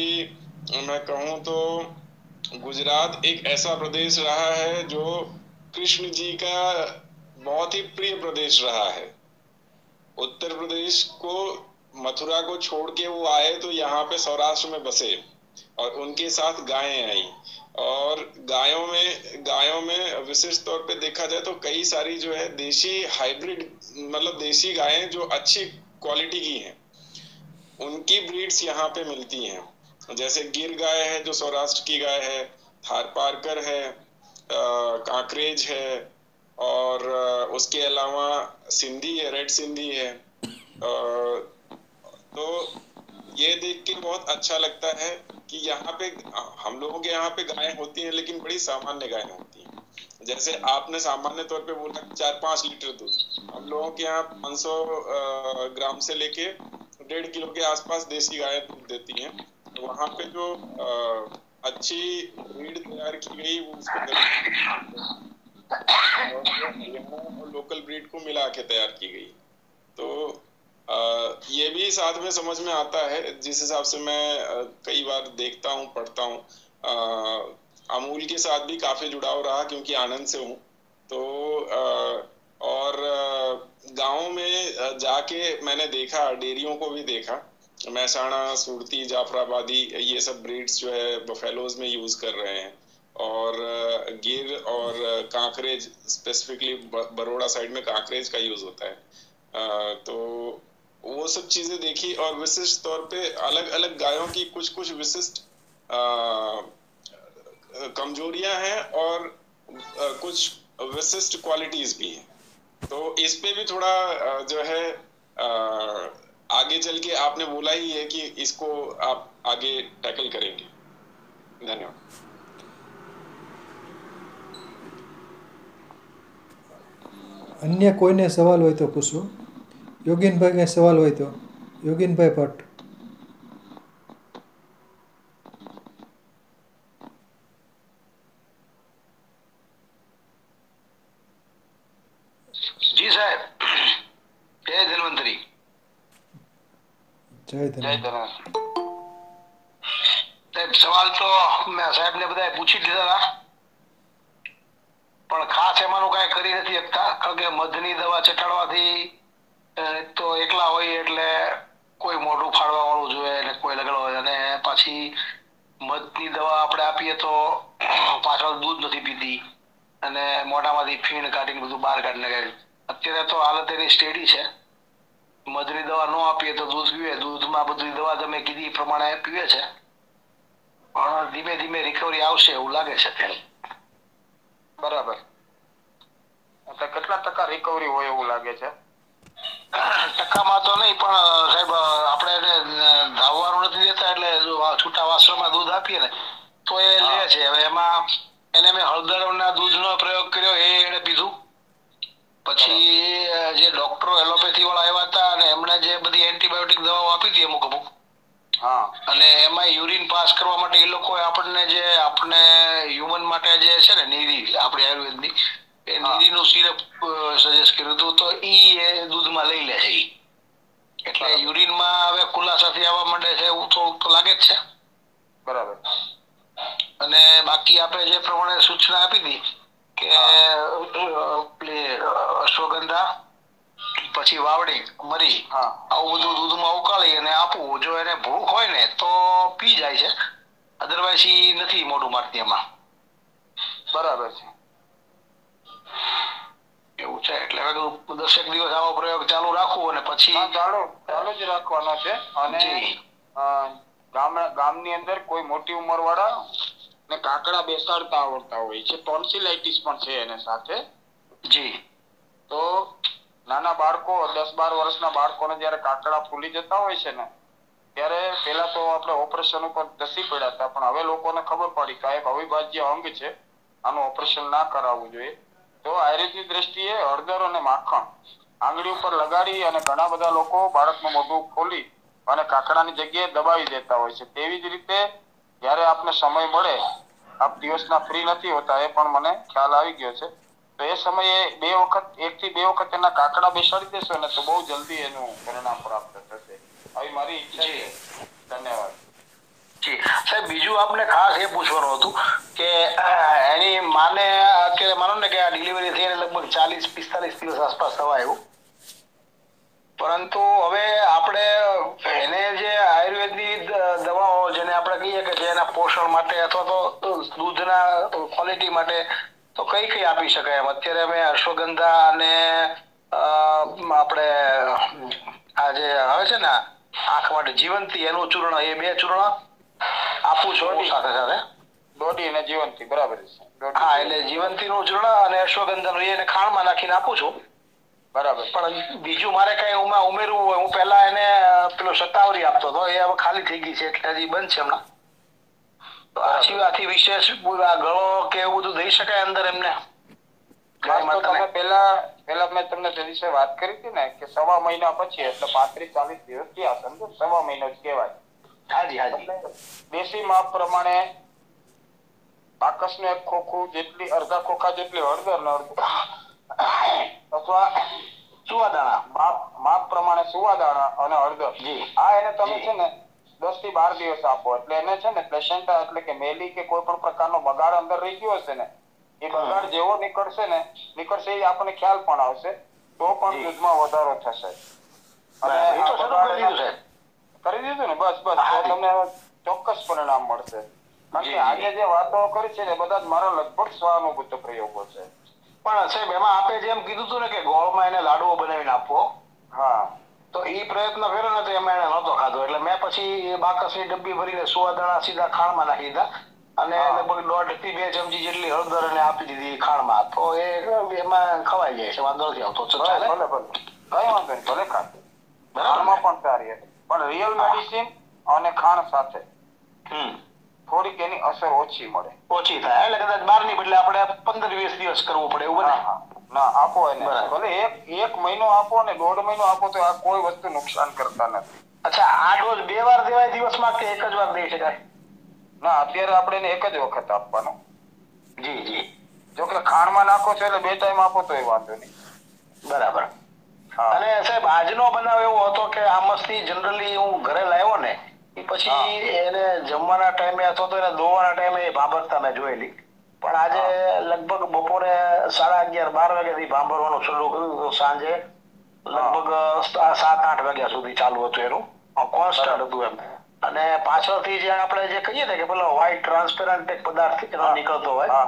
स्पेसिफिकली मैं कहूँ तो गुजरात एक ऐसा प्रदेश रहा है जो कृष्ण जी का बहुत ही प्रिय प्रदेश रहा है। उत्तर प्रदेश को, मथुरा को छोड़ के वो आए तो यहाँ पे सौराष्ट्र में बसे और उनके साथ गायें आई। और गायों में विशेष तौर पे देखा जाए तो कई सारी जो है देशी हाइब्रिड, मतलब देशी गायें जो अच्छी क्वालिटी की हैं, उनकी ब्रीड्स यहाँ पे मिलती हैं। जैसे गिर गाय है जो सौराष्ट्र की गाय है, थारपारकर है, कांकरेज है, और उसके अलावा सिंधी है, रेड सिंधी है। तो ये देख के बहुत अच्छा लगता है कि यहाँ पे, हम लोगों के यहाँ पे गायें होती हैं लेकिन बड़ी सामान्य गायें होती हैं। जैसे आपने सामान्य तौर पे बोला 4-5 लीटर दूध, हम लोगों के यहाँ 500 ग्राम से लेके 1.5 किलो के आसपास देसी गायें दूध देती हैं। तो वहाँ पे जो अच्छी ब्रीड तैयार की गई वो उसको लोकल ब्रीड को मिला के तैयार की गई। तो ये भी साथ में समझ में आता है। जिस हिसाब से मैं कई बार देखता हूँ, पढ़ता हूँ, अमूल के साथ भी काफी जुड़ाव रहा क्योंकि आनंद से हूँ। तो और गाँव में जाके मैंने देखा, डेयरियों को भी देखा, महसाणा, सुरती, जाफराबादी, ये सब ब्रीड्स जो है बफेलोज में यूज कर रहे हैं। और गिर और कांकरेज, स्पेसिफिकली बरोड़ा साइड में कांकरेज का यूज होता है। तो वो सब चीजें देखी और विशिष्ट तौर पे अलग अलग गायों की कुछ कुछ विशिष्ट कमजोरियां हैं और कुछ विशिष्ट क्वालिटीज भी हैं। तो इस पे भी थोड़ा जो है आगे चल के आपने बोला ही है कि इसको आप आगे टैकल करेंगे। धन्यवाद। अन्य कोઈને सवाल હોય તો પૂછો। યોગીનભાઈ કંઈ સવાલ હોય તો યોગીનભાઈ ભટ્ટ। जी साहब, जय धन्वंतरी। જય ધન્યવાદ। સાહેબ સવાલ તો મેં સાહેબ ને બધા પૂછી દીધા હતા, પણ ખાસ એમાંનું કાંઈ કરી નથી શકતા કારણ કે મધની દવા ચટાડવાથી તો એકલા હોય એટલે કોઈ મોઢું ફાડવા વાળું જોઈએ ને કોઈ લગડવા હોય, અને પાછી મધની દવા આપણે આપીએ તો પાછળ દૂધ નથી પીતી અને મોઢામાંથી ફીણ કાઢીને બધું બહાર કાઢી નાખે। અત્યારે તો હાલત એની સ્ટેડી છે, મધની દવા ન આપીએ તો દૂધ પીવે, દૂધમાં બધી દવા તમે કીધી એ પ્રમાણે પીવે છે, પણ ધીમે ધીમે રિકવરી આવશે એવું લાગે છે અત્યારે। બરાબર। તો કેટલા ટકા રિકવરી હોય એવું લાગે છે? ટકામાં તો નહીં, પણ સાહેબ આપણે એને ધાવવાનું નથી દેતા, એટલે છૂટા વાસણમાં દૂધ આપીએ ને તો એ લે છે। હવે એમાં એને મેં હળદરના દૂધનો પ્રયોગ કર્યો, એ એને પીધું। પછી જે ડોક્ટરો એલોપેથી વાળા આવ્યા હતા અને એમણે જે બધી એન્ટીબાયોટિક દવાઓ આપી હતી અમુક અમુક, અને એમાં યુરિન પાસ કરવા માટે એ લોકોએ આપણને જે આપણે હ્યુમન માટે જે છે ને નીરી, આપણી આયુર્વેદની એ નીરીનું સિરપ સજેસ્ટ કર્યું હતું, તો ઈ એ દૂધમાં લઈ લે છે ઈ, એટલે યુરિનમાં હવે ખુલાસાથી આવવા માંડે છે એવું તો લાગે જ છે। બરાબર। અને બાકી આપણે જે પ્રમાણે સૂચના આપી હતી કે અશ્વગંધા પછી વાવડી મરી આવું બધું દૂધમાં ઉકાળી અને આપવું, જો એને ભૂખ હોય ને તો પી જાય છે, અધરવાઇઝ ઈ નથી મોઢું મારતી એમાં। બરાબર છે, એવું છે। એટલે હવે 10 દિવસ આવો પ્રયોગ ચાલુ રાખવું અને પછી ચાલુ જ રાખવાનો છે। અને ગામની અંદર કોઈ મોટી ઉંમર વાળા ને કાકડા બેસાડતા આવડતા હોય છે, ટોન્સિલાઇટિસ પણ છે એને સાથે જી, તો નાના બાળકો 10-12 વર્ષના બાળકોને જ્યારે કાકડા ફૂલી જતા હોય છે ને ત્યારે પહેલા તો આપણે ઓપરેશન ઉપર ધસી પડ્યા હતા, પણ હવે લોકોને ખબર પડી કે આ એક અવિભાજ્ય અંગ છે, આનું ઓપરેશન ના કરાવવું જોઈએ। તો આયુર્વેદની દ્રષ્ટિએ હળદર અને માખણ આંગળી ઉપર લગાડી અને ઘણા બધા લોકો બાળકનું મોઢું ખોલી અને કાકડાની જગ્યાએ દબાવી દેતા હોય છે। તેવી જ રીતે જ્યારે આપને સમય મળે, આપ દિવસના ફ્રી નથી હોતા એ પણ મને ખ્યાલ આવી ગયો છે, તો એ સમયે 1 થી 2 વખત એના કાકડા બેસાડી દેશો ને તો બહુ જલ્દી એનું પરિણામ પ્રાપ્ત થશે। આવી મારી ઈચ્છા છે। ધન્યવાદ। જી સાહેબ, બીજું આપને ખાસ એ પૂછવાનું હતું કે એની માને અત્યારે માનો ને કે આ ડિલિવરી થઈને લગભગ 40-45 દિવસ આસપાસ થવા આવ્યું, પરંતુ હવે આપણે એને જે આયુર્વેદની દવાઓ જેને આપણે કહીએ કે જે એના પોષણ માટે અથવા તો દૂધના ક્વોલિટી માટે તો કઈ કઈ આપી શકાય એમ? અત્યારે અમે અશ્વગંધા અને આપણે આ જે આવે છે ને આંખ માટે જીવંતી એનું ચૂર્ણ, એ 2 ચૂર્ણ આપું છું સાથે સાથે. દોડી અને જીવંતી બરાબર છે. હા, એટલે જીવંતી નું ચૂર્ણ અને અશ્વગંધાનું એને ખાણમાં નાખીને આપું છું. બરાબર. પણ બીજું મારે કઈ ઉમેરવું હોય, હું પહેલા એને પેલો શતાવરી આપતો હતો, એ હવે ખાલી થઈ ગઈ છે એટલે હજી બંધ છે હમણાં. તો આથી વિશેષ આ ગળો કે એવું બધું દઈ શકાય અંદર એમને? તો તમે પેલા મેં તમને તે વિશે વાત કરી હતી ને કે 1.5 મહિના પછી એટલે 35-40 દિવસ થયા, સમજો 1.5 મહિનો જ કહેવાય. હાજી હાજી. દેશી માપ પ્રમાણે બાકસનું 1 ખોખું જેટલી, અડધા ખોખા જેટલી હળદર અથવા સુવાદાણા માપ પ્રમાણે સુવાદાણા અને હળદર, આ એને તમે છે ને 10 થી 12 દિવસ આપો એટલે એને છે ને પ્લેસેન્ટા એટલે કે મેલી કે કોઈ પણ પ્રકારનો બગાડ અંદર રહી ગયો હશે ને એ બગાડ જેવો નીકળશે એ આપણને ખ્યાલ પણ આવશે, તો પણ દૂધમાં વધારો થશે. અને કરી દીધું ને, બસ તો તમને ચોક્કસ પરિણામ મળશે. કારણ કે આજે જે વાતો કરી છે ને બધા જ મારા લગભગ સ્વાનુભૂત પ્રયોગો છે. પણ સાહેબ એમાં આપે જેમ કીધું હતું ને કે ગોળમાં એને લાડવો બનાવીને આપવો, હા, તો એ પ્રયત્ન કર્યો ને તો એમાં એને નહોતો ખાધો, એટલે મેં પછી બાકસની ડબ્બી ભરીને સુવાદાણા સીધા ખાણમાં નાખી દીધા અને લગભગ 1.5 થી 2 ચમચી જેટલી હળદર એને આપી દીધી ખાણમાં, તો એ એમાં ખવાઈ જાય છે, વાંધો નથી આવતો. ભલે કઈ વાંધો નહીં, ભલે ખાતે ખાણમાં પણ સારી હતી, પણ રિયલ મેડિસિન અને ખાણ સાથે થોડીક એની અસર ઓછી થાય, એટલે કદાચ 12 ની બદલે આપણે 15-20 દિવસ કરવું પડે એવું બને. ના આપો એને, ભલે એક મહિનો આપો ને 1.5 મહિનો આપો તો આ કોઈ વસ્તુ નુકસાન કરતા નથી. અચ્છા, આ ડોઝ 2 વાર દેવાય દિવસમાં કે એક જ વાર દઈ શકાય? ના, અત્યારે આપણે એને એક જ વખત આપવાનો. જી. જો કે ખાણમાં નાખો છો એટલે 2 ટાઈમ આપો તોય વાંધો નહીં. બરાબર. અને સાહેબ આજનો બનાવ એવો હતો કે આમસ્તી જનરલી હું ઘરે લાવ્યો ને એ પછી એને જમવાના ટાઈમે અથવા તો એને દોવાના ટાઈમે ભાંભરતા મેં જોયેલી, પણ આજે લગભગ બપોરે 11:30-12 વાગ્યાથી ભાંભરવાનું શરૂ કર્યું તો સાંજે લગભગ 7-8 વાગ્યા સુધી ચાલુ હતું એનું, કોન્સ્ટન્ટ હતું એમ. અને પાછળથી જે આપણે જે કહીએ ને કે પેલો વ્હાઈટ ટ્રાન્સપેરન્ટ એક પદાર્થ નીકળતો હોય,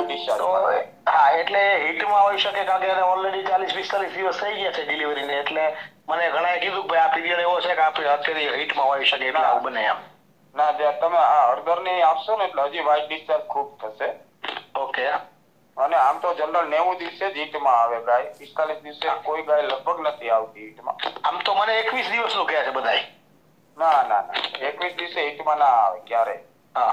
હા, એટલે હીટમાં હોઈ શકે કારણ કે એને ઓલરેડી 40-45 દિવસ થઈ ગયા છે ડિલિવરીને, એટલે મને ઘણાએ કીધું કે આ પીરિયડ એવો છે કે આપણે અત્યારે હીટમાં હોઈ શકે એટલે આવું બને એમ. ના, જે તમે આ હળદરની આપશો ને એટલે હજી વ્હાઈટ ડિસ્ચાર્જ ખૂબ થશે. ઓકે. અને આમ તો જનરલ 90 દિવસે જ હીટમાં આવે ગાય, 45 દિવસે કોઈ ગાય લગભગ નથી આવતી હીટમાં. આમ તો મને 21 દિવસનું કહે છે બધાય. ના 21 દિવસે હીટમાં ના આવે ક્યારે.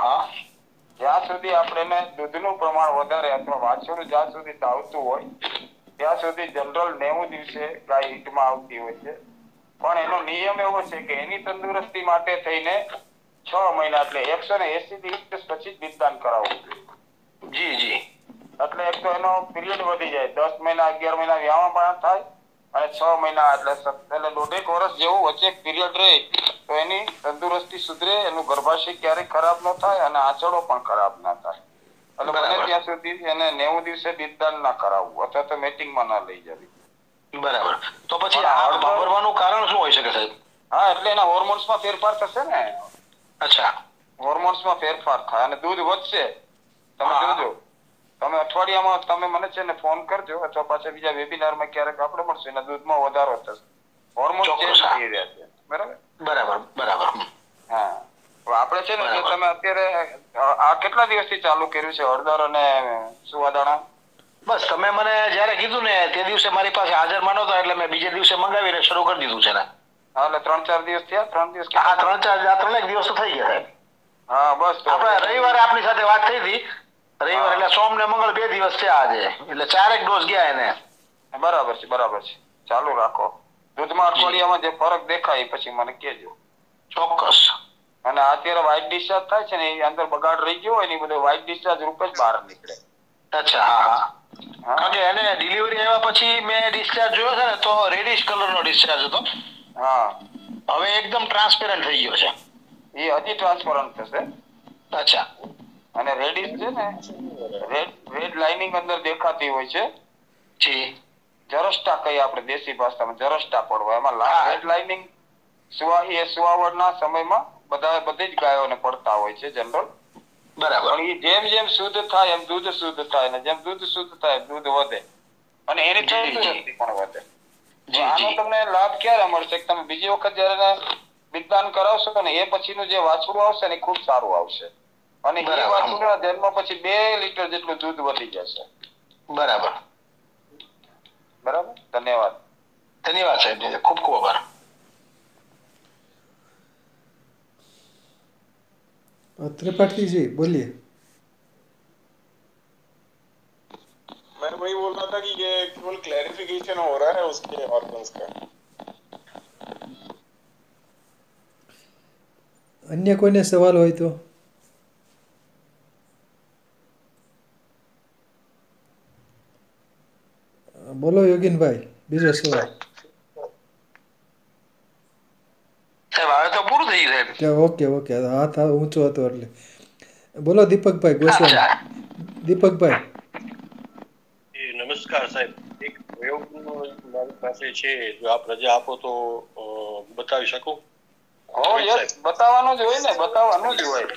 જ્યાં સુધી આપણે એને દૂધનું પ્રમાણ વધારે અથવા વાછરડું જ્યાં સુધી ધાવતું હોય ત્યાં સુધી જનરલ 90 દિવસે ગાય હીટમાં આવતી હોય છે. પણ એનો નિયમ એવો છે કે એની તંદુરસ્તી માટે થઈને 6 મહિના એટલે 180 દિવસ પછી જ બીજદાન કરાવવું જોઈએ. જી. એટલે એક તો એનો પીરિયડ વધી જાય, 10 મહિના 11 મહિના વ્યાયામ થાય અને 6 મહિના એટલે 1.5 વર્ષ જેવું વચ્ચે પીરિયડ રહે તો એની તંદુરસ્તી સુધરે, એનું ગર્ભાશય ક્યારેય ખરાબ ન થાય અને આંચળો પણ ખરાબ ના થાય. એટલે બને ત્યાં સુધી એને 90 દિવસે બીજદાન ના કરાવવું અથવા તો મેટિંગમાં ના લઈ જવી. બરાબર. તો પછી આ ભાંભરવાનું કારણ શું હોઈ શકે સાહેબ? હા, એટલે એના હોર્મોન્સમાં ફેરફાર થશે ને. અચ્છા. હોર્મોન્સમાં ફેરફાર થાય અને દૂધ વધશે. તમે જોજો, તમે અઠવાડિયામાં તમે મને છે ને ફોન કરજો અથવા પાછા બીજા વેબિનારમાં ક્યારેક આપણે મળશું, એના દૂધમાં વધારો થશે, હોર્મોન ચેન્જ થઈ રહ્યા છે. બરાબર. હા, આપણે છે ને તમે અત્યારે આ કેટલા દિવસથી ચાલુ કર્યું છે હળદર અને સુવાદાણા? બસ તમે મને જયારે કીધું ને તે દિવસે મારી પાસે હાજર માનો હતો એટલે મેં બીજે દિવસે મંગાવીને શરૂ કરી દીધું છે ને. હા, એટલે 3-4 દિવસ થયા? 3 દિવસ? હા, 3-4 દિવસ તો થઈ ગયા સાહેબ. હા, બસ આપણે રવિવારે આપની સાથે વાત થઈ હતી, રવિવાર એટલે સોમ ને મંગળ 2 દિવસ છે આજે, એટલે 4 ડોઝ ગયા એને. બરાબર છે, ચાલુ રાખો. દૂધમાં અઠવાડિયામાં જે ફરક દેખાય પછી મને કહેજો. ચોક્કસ. અને અત્યારે વ્હાઈટ ડિસ્ચાર્જ થાય છે ને એ અંદર બગાડ રહી ગયો હોય ને એ બધું વ્હાઈટ ડિસ્ચાર્જ રૂપે જ બહાર નીકળે. અચ્છા, હા. કારણ કે એને ડિલિવરી આવ્યા પછી મેં ડિસ્ચાર્જ જોયો છે ને તો રેડિશ કલરનો ડિસ્ચાર્જ હતો. હા. હવે એકદમ ટ્રાન્સપેરન્ટ થઈ ગયો છે. એ હજી ટ્રાન્સપરન્ટ થશે. અચ્છા. અને રેડિશ છે ને રેડ લાઇનિંગ અંદર દેખાતી હોય છે. જી. જરસ્ટા કહીએ આપણે દેશી ભાષામાં, જરસ્ટા પડવા. એમાં રેડ લાઇનિંગ સુવાવડના સમયમાં બધી જ ગાયોને પડતા હોય છે જનરલ. બરાબર. પણ એ જેમ જેમ શુદ્ધ થાય એમ દૂધ શુદ્ધ થાય, ને જેમ દૂધ શુદ્ધ થાય એમ દૂધ વધે અને એની તંદુરસ્તી પણ વધે. આનો તમને લાભ ક્યારે મળશે? તમે બીજી વખત જયારે બિજદાન કરાવશો ને એ પછીનું જે વાછડું આવશે ને એ ખૂબ સારું આવશે. અને એ વાછડુના જન્મ પછી 2 લીટર જેટલું દૂધ વધી જશે. બરાબર. બરાબર. ધન્યવાદ. ધન્યવાદ સાહેબ, ખૂબ ખૂબ આભાર. त्रिपाठी जी बोलिए। मैं वही बोल रहा था कि ये केवल क्लैरिफिकेशन हो रहा है उसके ऑर्गन्स का। अन्य कोઈને સવાલ હોય તો બોલો યોગીનભાઈ, બીજો સવાલ. સાહેબ હવે તો પૂરું થઈ ગયું સાહેબ. ઓકે ઓકે, હાથ ઊંચો હતો એટલે. બોલો દીપકભાઈ ગોસ્વામી. દીપકભાઈ. નમસ્કાર સાહેબ, એક પ્રયોગ મારી પાસે છે, જો આપ રજા આપો તો બતાવી શકું? યસ, બતાવવાનું જ હોય ને, બતાવવાનું જ હોય.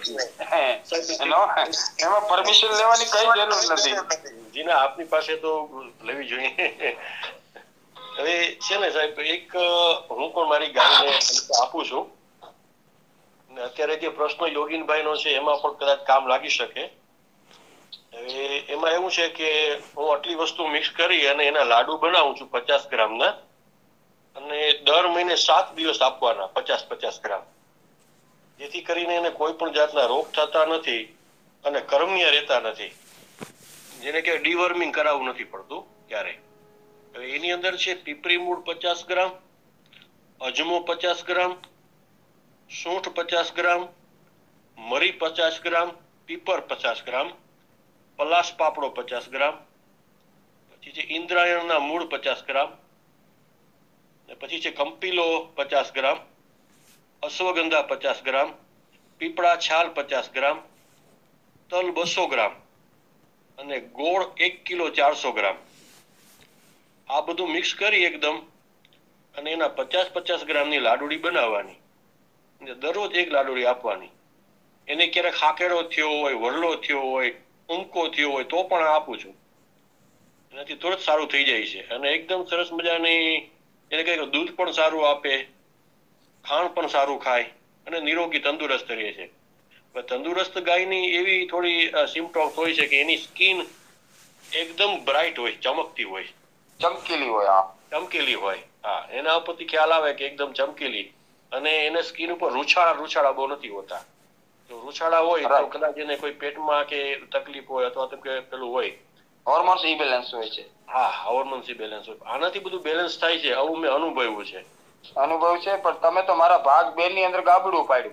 એમાં પરમિશન લેવાની કઈ જરૂર નથી. જીના આપની પાસે તો લેવી જોઈએ. હવે છે ને સાહેબ, એક હું પણ મારી ગાયને આપું છું, અને અત્યારે જે પ્રશ્ન યોગીનભાઈ નો છે એમાં પણ કદાચ કામ લાગી શકે. હવે એમાં એવું છે કે હું આટલી વસ્તુ મિક્સ કરી અને એના લાડુ બનાવું છું 50 ગ્રામના, અને દર મહિને 7 દિવસ આપવાના 50-50 ગ્રામ, જેથી કરીને એને કોઈ પણ જાતના રોગ થતા નથી અને કરમિયા રહેતા નથી, જેને કે ડીવર્મિંગ કરાવવું નથી પડતું ક્યારે. હવે એની અંદર છે પીપરી મૂળ 50 ગ્રામ, અજમો 50 ગ્રામ, સૂંઠ 50 ગ્રામ, મરી 50 ગ્રામ, પીપર 50 ગ્રામ, પલાસ પાપડો 50 ગ્રામ, પછી છે ઇન્દ્રાયણના મૂળ 50 ગ્રામ, પછી છે કંપીલો 50 ગ્રામ, અશ્વગંધા 50 ગ્રામ, પીપળા છાલ 50 ગ્રામ, તલ 200 ગ્રામ અને ગોળ 1 કિલો 400 ગ્રામ. આ બધું મિક્સ કરી એકદમ અને એના 50-50 ગ્રામની લાડુડી બનાવવાની, દરરોજ એક લાડુડી આપવાની. એને ક્યારેક ખાકેડો થયો હોય, વરલો થયો હોય, ઊંકો થયો હોય તો પણ આપું છું. એનાથી તુરંત સારું થઈ જાય છે અને એકદમ સરસ મજાની એને કંઈક દૂધ પણ સારું આપે, ખાણ પણ સારું ખાય અને નિરોગી તંદુરસ્ત રહે છે. તંદુરસ્ત ગાયની એવી થોડી સિમ્પટોમ્સ હોય છે કે એની સ્કિન એકદમ બ્રાઇટ હોય, ચમકતી હોય, ચમકેલી હોય. ચમકેલી હોય. હા, એના ઉપરથી ખ્યાલ આવે કે એકદમ ચમકેલી, અને એને સ્કિન ઉપર રૂછાળા બહુ નથી હોતા. જો રૂછાળા હોય તો કદાચ એને કોઈ પેટમાં કે તકલીફ હોય અથવા તો કે પેલું હોય, હોર્મોન્સ ઇમ્બેલેન્સ હોય છે. હા, હોર્મોન્સ ઇમ્બેલેન્સ હોય. આનાથી બધું બેલેન્સ થાય છે, આવું મેં અનુભવ્યું છે. અનુભવ છે, પણ તમે તો મારા ભાગ 2 ની અંદર ગાબડું પાડ્યું.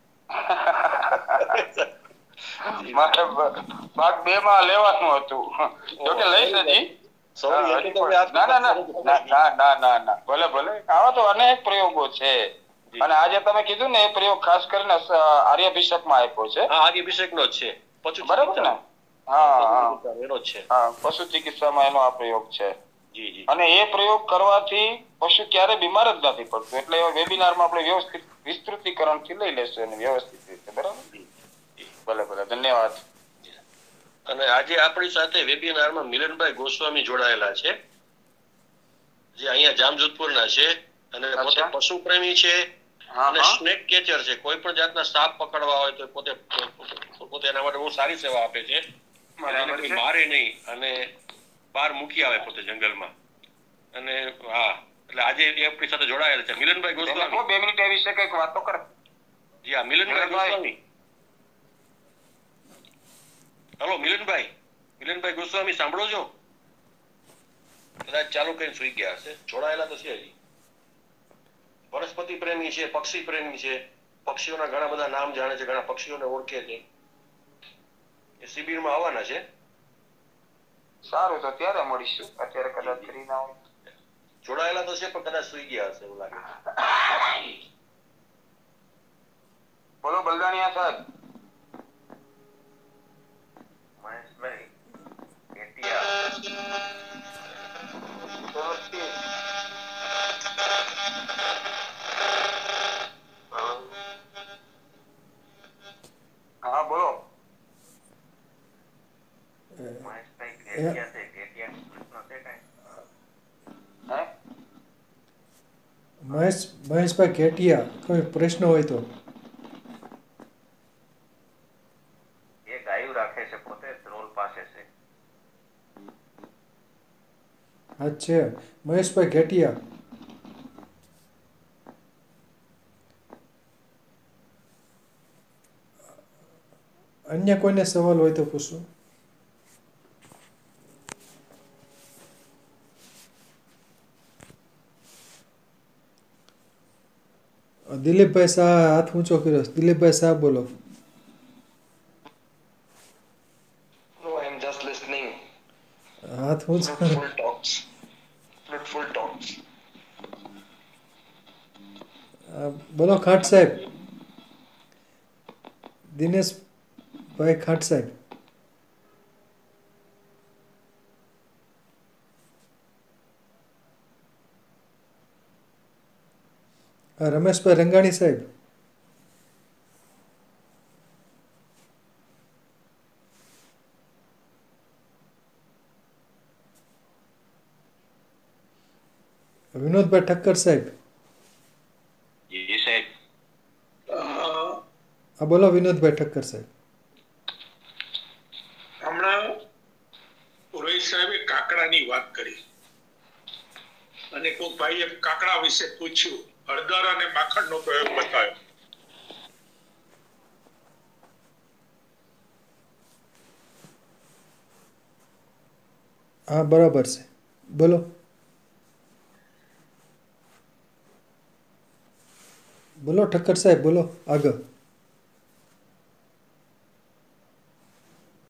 મારે ભાગ 2 માં લેવાનું હતું, જોકે લઈશ હજી. ના, ભલે. આવા તો અનેક પ્રયોગો છે, અને આજે તમે કીધું ને એ પ્રયોગ ખાસ કરીને આર્યાભિષેકમાં આપ્યો છે. હા, આર્યાભિષેકનો જ છે. બરાબર ને? પશુ ચિકિત્સામાં એનો આ પ્રયોગ છે. અને એ પ્રયોગ કરવાથી પશુ ક્યારે બીમાર જ નથી પડતું. એટલે વેબિનારમાં આપણે વ્યવસ્થિત વિસ્તૃતીકરણથી લઈ લેશું એને વ્યવસ્થિત રીતે. બરાબર? ભલે, ધન્યવાદ. અને આજે આપણી સાથે વેબિનારમાં મિલનભાઈ ગોસ્વામી જોડાયેલા છે, જે અહીંયા જામજોધપુરના છે, અને પોતે પશુ પ્રેમી છે અને સ્નેક કેચર છે. કોઈ પણ જાતના સાપ પકડવા હોય તો પોતે એના માટે બહુ સારી સેવા આપે છે. મારે નહીં અને બહાર મૂકી આવે પોતે જંગલમાં. અને હા, એટલે આજે આપણી સાથે જોડાયેલા છે મિલનભાઈ ગોસ્વામી. 2 મિનિટ એ વિશે કંઈક વાતો કરે. જી હા, મિલનભાઈ ગોસ્વામી. હલો મિલનભાઈ ગોસ્વામી, સાંભળો છો? કદાચ ચાલુ કરીને સુઈ ગયા હશે. જોડાયેલા તો છે હજી. વનસ્પતિ પ્રેમી છે, પક્ષી પ્રેમી છે, પક્ષીઓના ઘણા બધા નામ જાણે છે, ઘણા પક્ષીઓને ઓળખે છે. એ શિબિરમાં આવવાના છે. સારું, તો ત્યારે મળીશું. અત્યારે કદાચ ફ્રી ના હોય. જોડાયેલા તો છે પણ કદાચ સુઈ ગયા હશે એવું લાગે. બોલો બલદાણિયા સાહેબ. મહેશભાઈ કેટિયા વ્યવસ્થિત. હા બોલો. મહેશભાઈ કેટિયા છે કેટિયા પ્રશ્ન છે કાંઈ હે મહેશભાઈ ઘેટિયા કોઈ પ્રશ્ન હોય તો. એ ગાયું રાખે છે પોતે ધ્રોલ પાસે છે હા છે મહેશભાઈ ઘેટિયા. અન્ય કોઈને સવાલ હોય તો પૂછો. દિલીપભાઈ શાહ હાથ ઊંચો કર્યો. દિલીપભાઈ શાહ બોલો. No, I'm just listening. હાથ ઊંચો. Fruitful talks. Fruitful talks. બોલો ખાટ સાહેબ. દિનેશભાઈ ખાટ સાહેબ. રમેશભાઈ રંગાણી સાહેબ. વિનોદભાઈ ઠક્કર સાહેબ. જી સાહેબ હા બોલો વિનોદભાઈ ઠક્કર સાહેબ. હમણાં પુરોહિત સાહેબે કાકડાની વાત કરી અને કોઈ ભાઈએ કાકડા વિશે પૂછ્યું, હળદર અને માખણનો પ્રયોગ બતાવ્યો. હા બરાબર છે બોલો. બોલો ઠક્કર સાહેબ બોલો આગળ.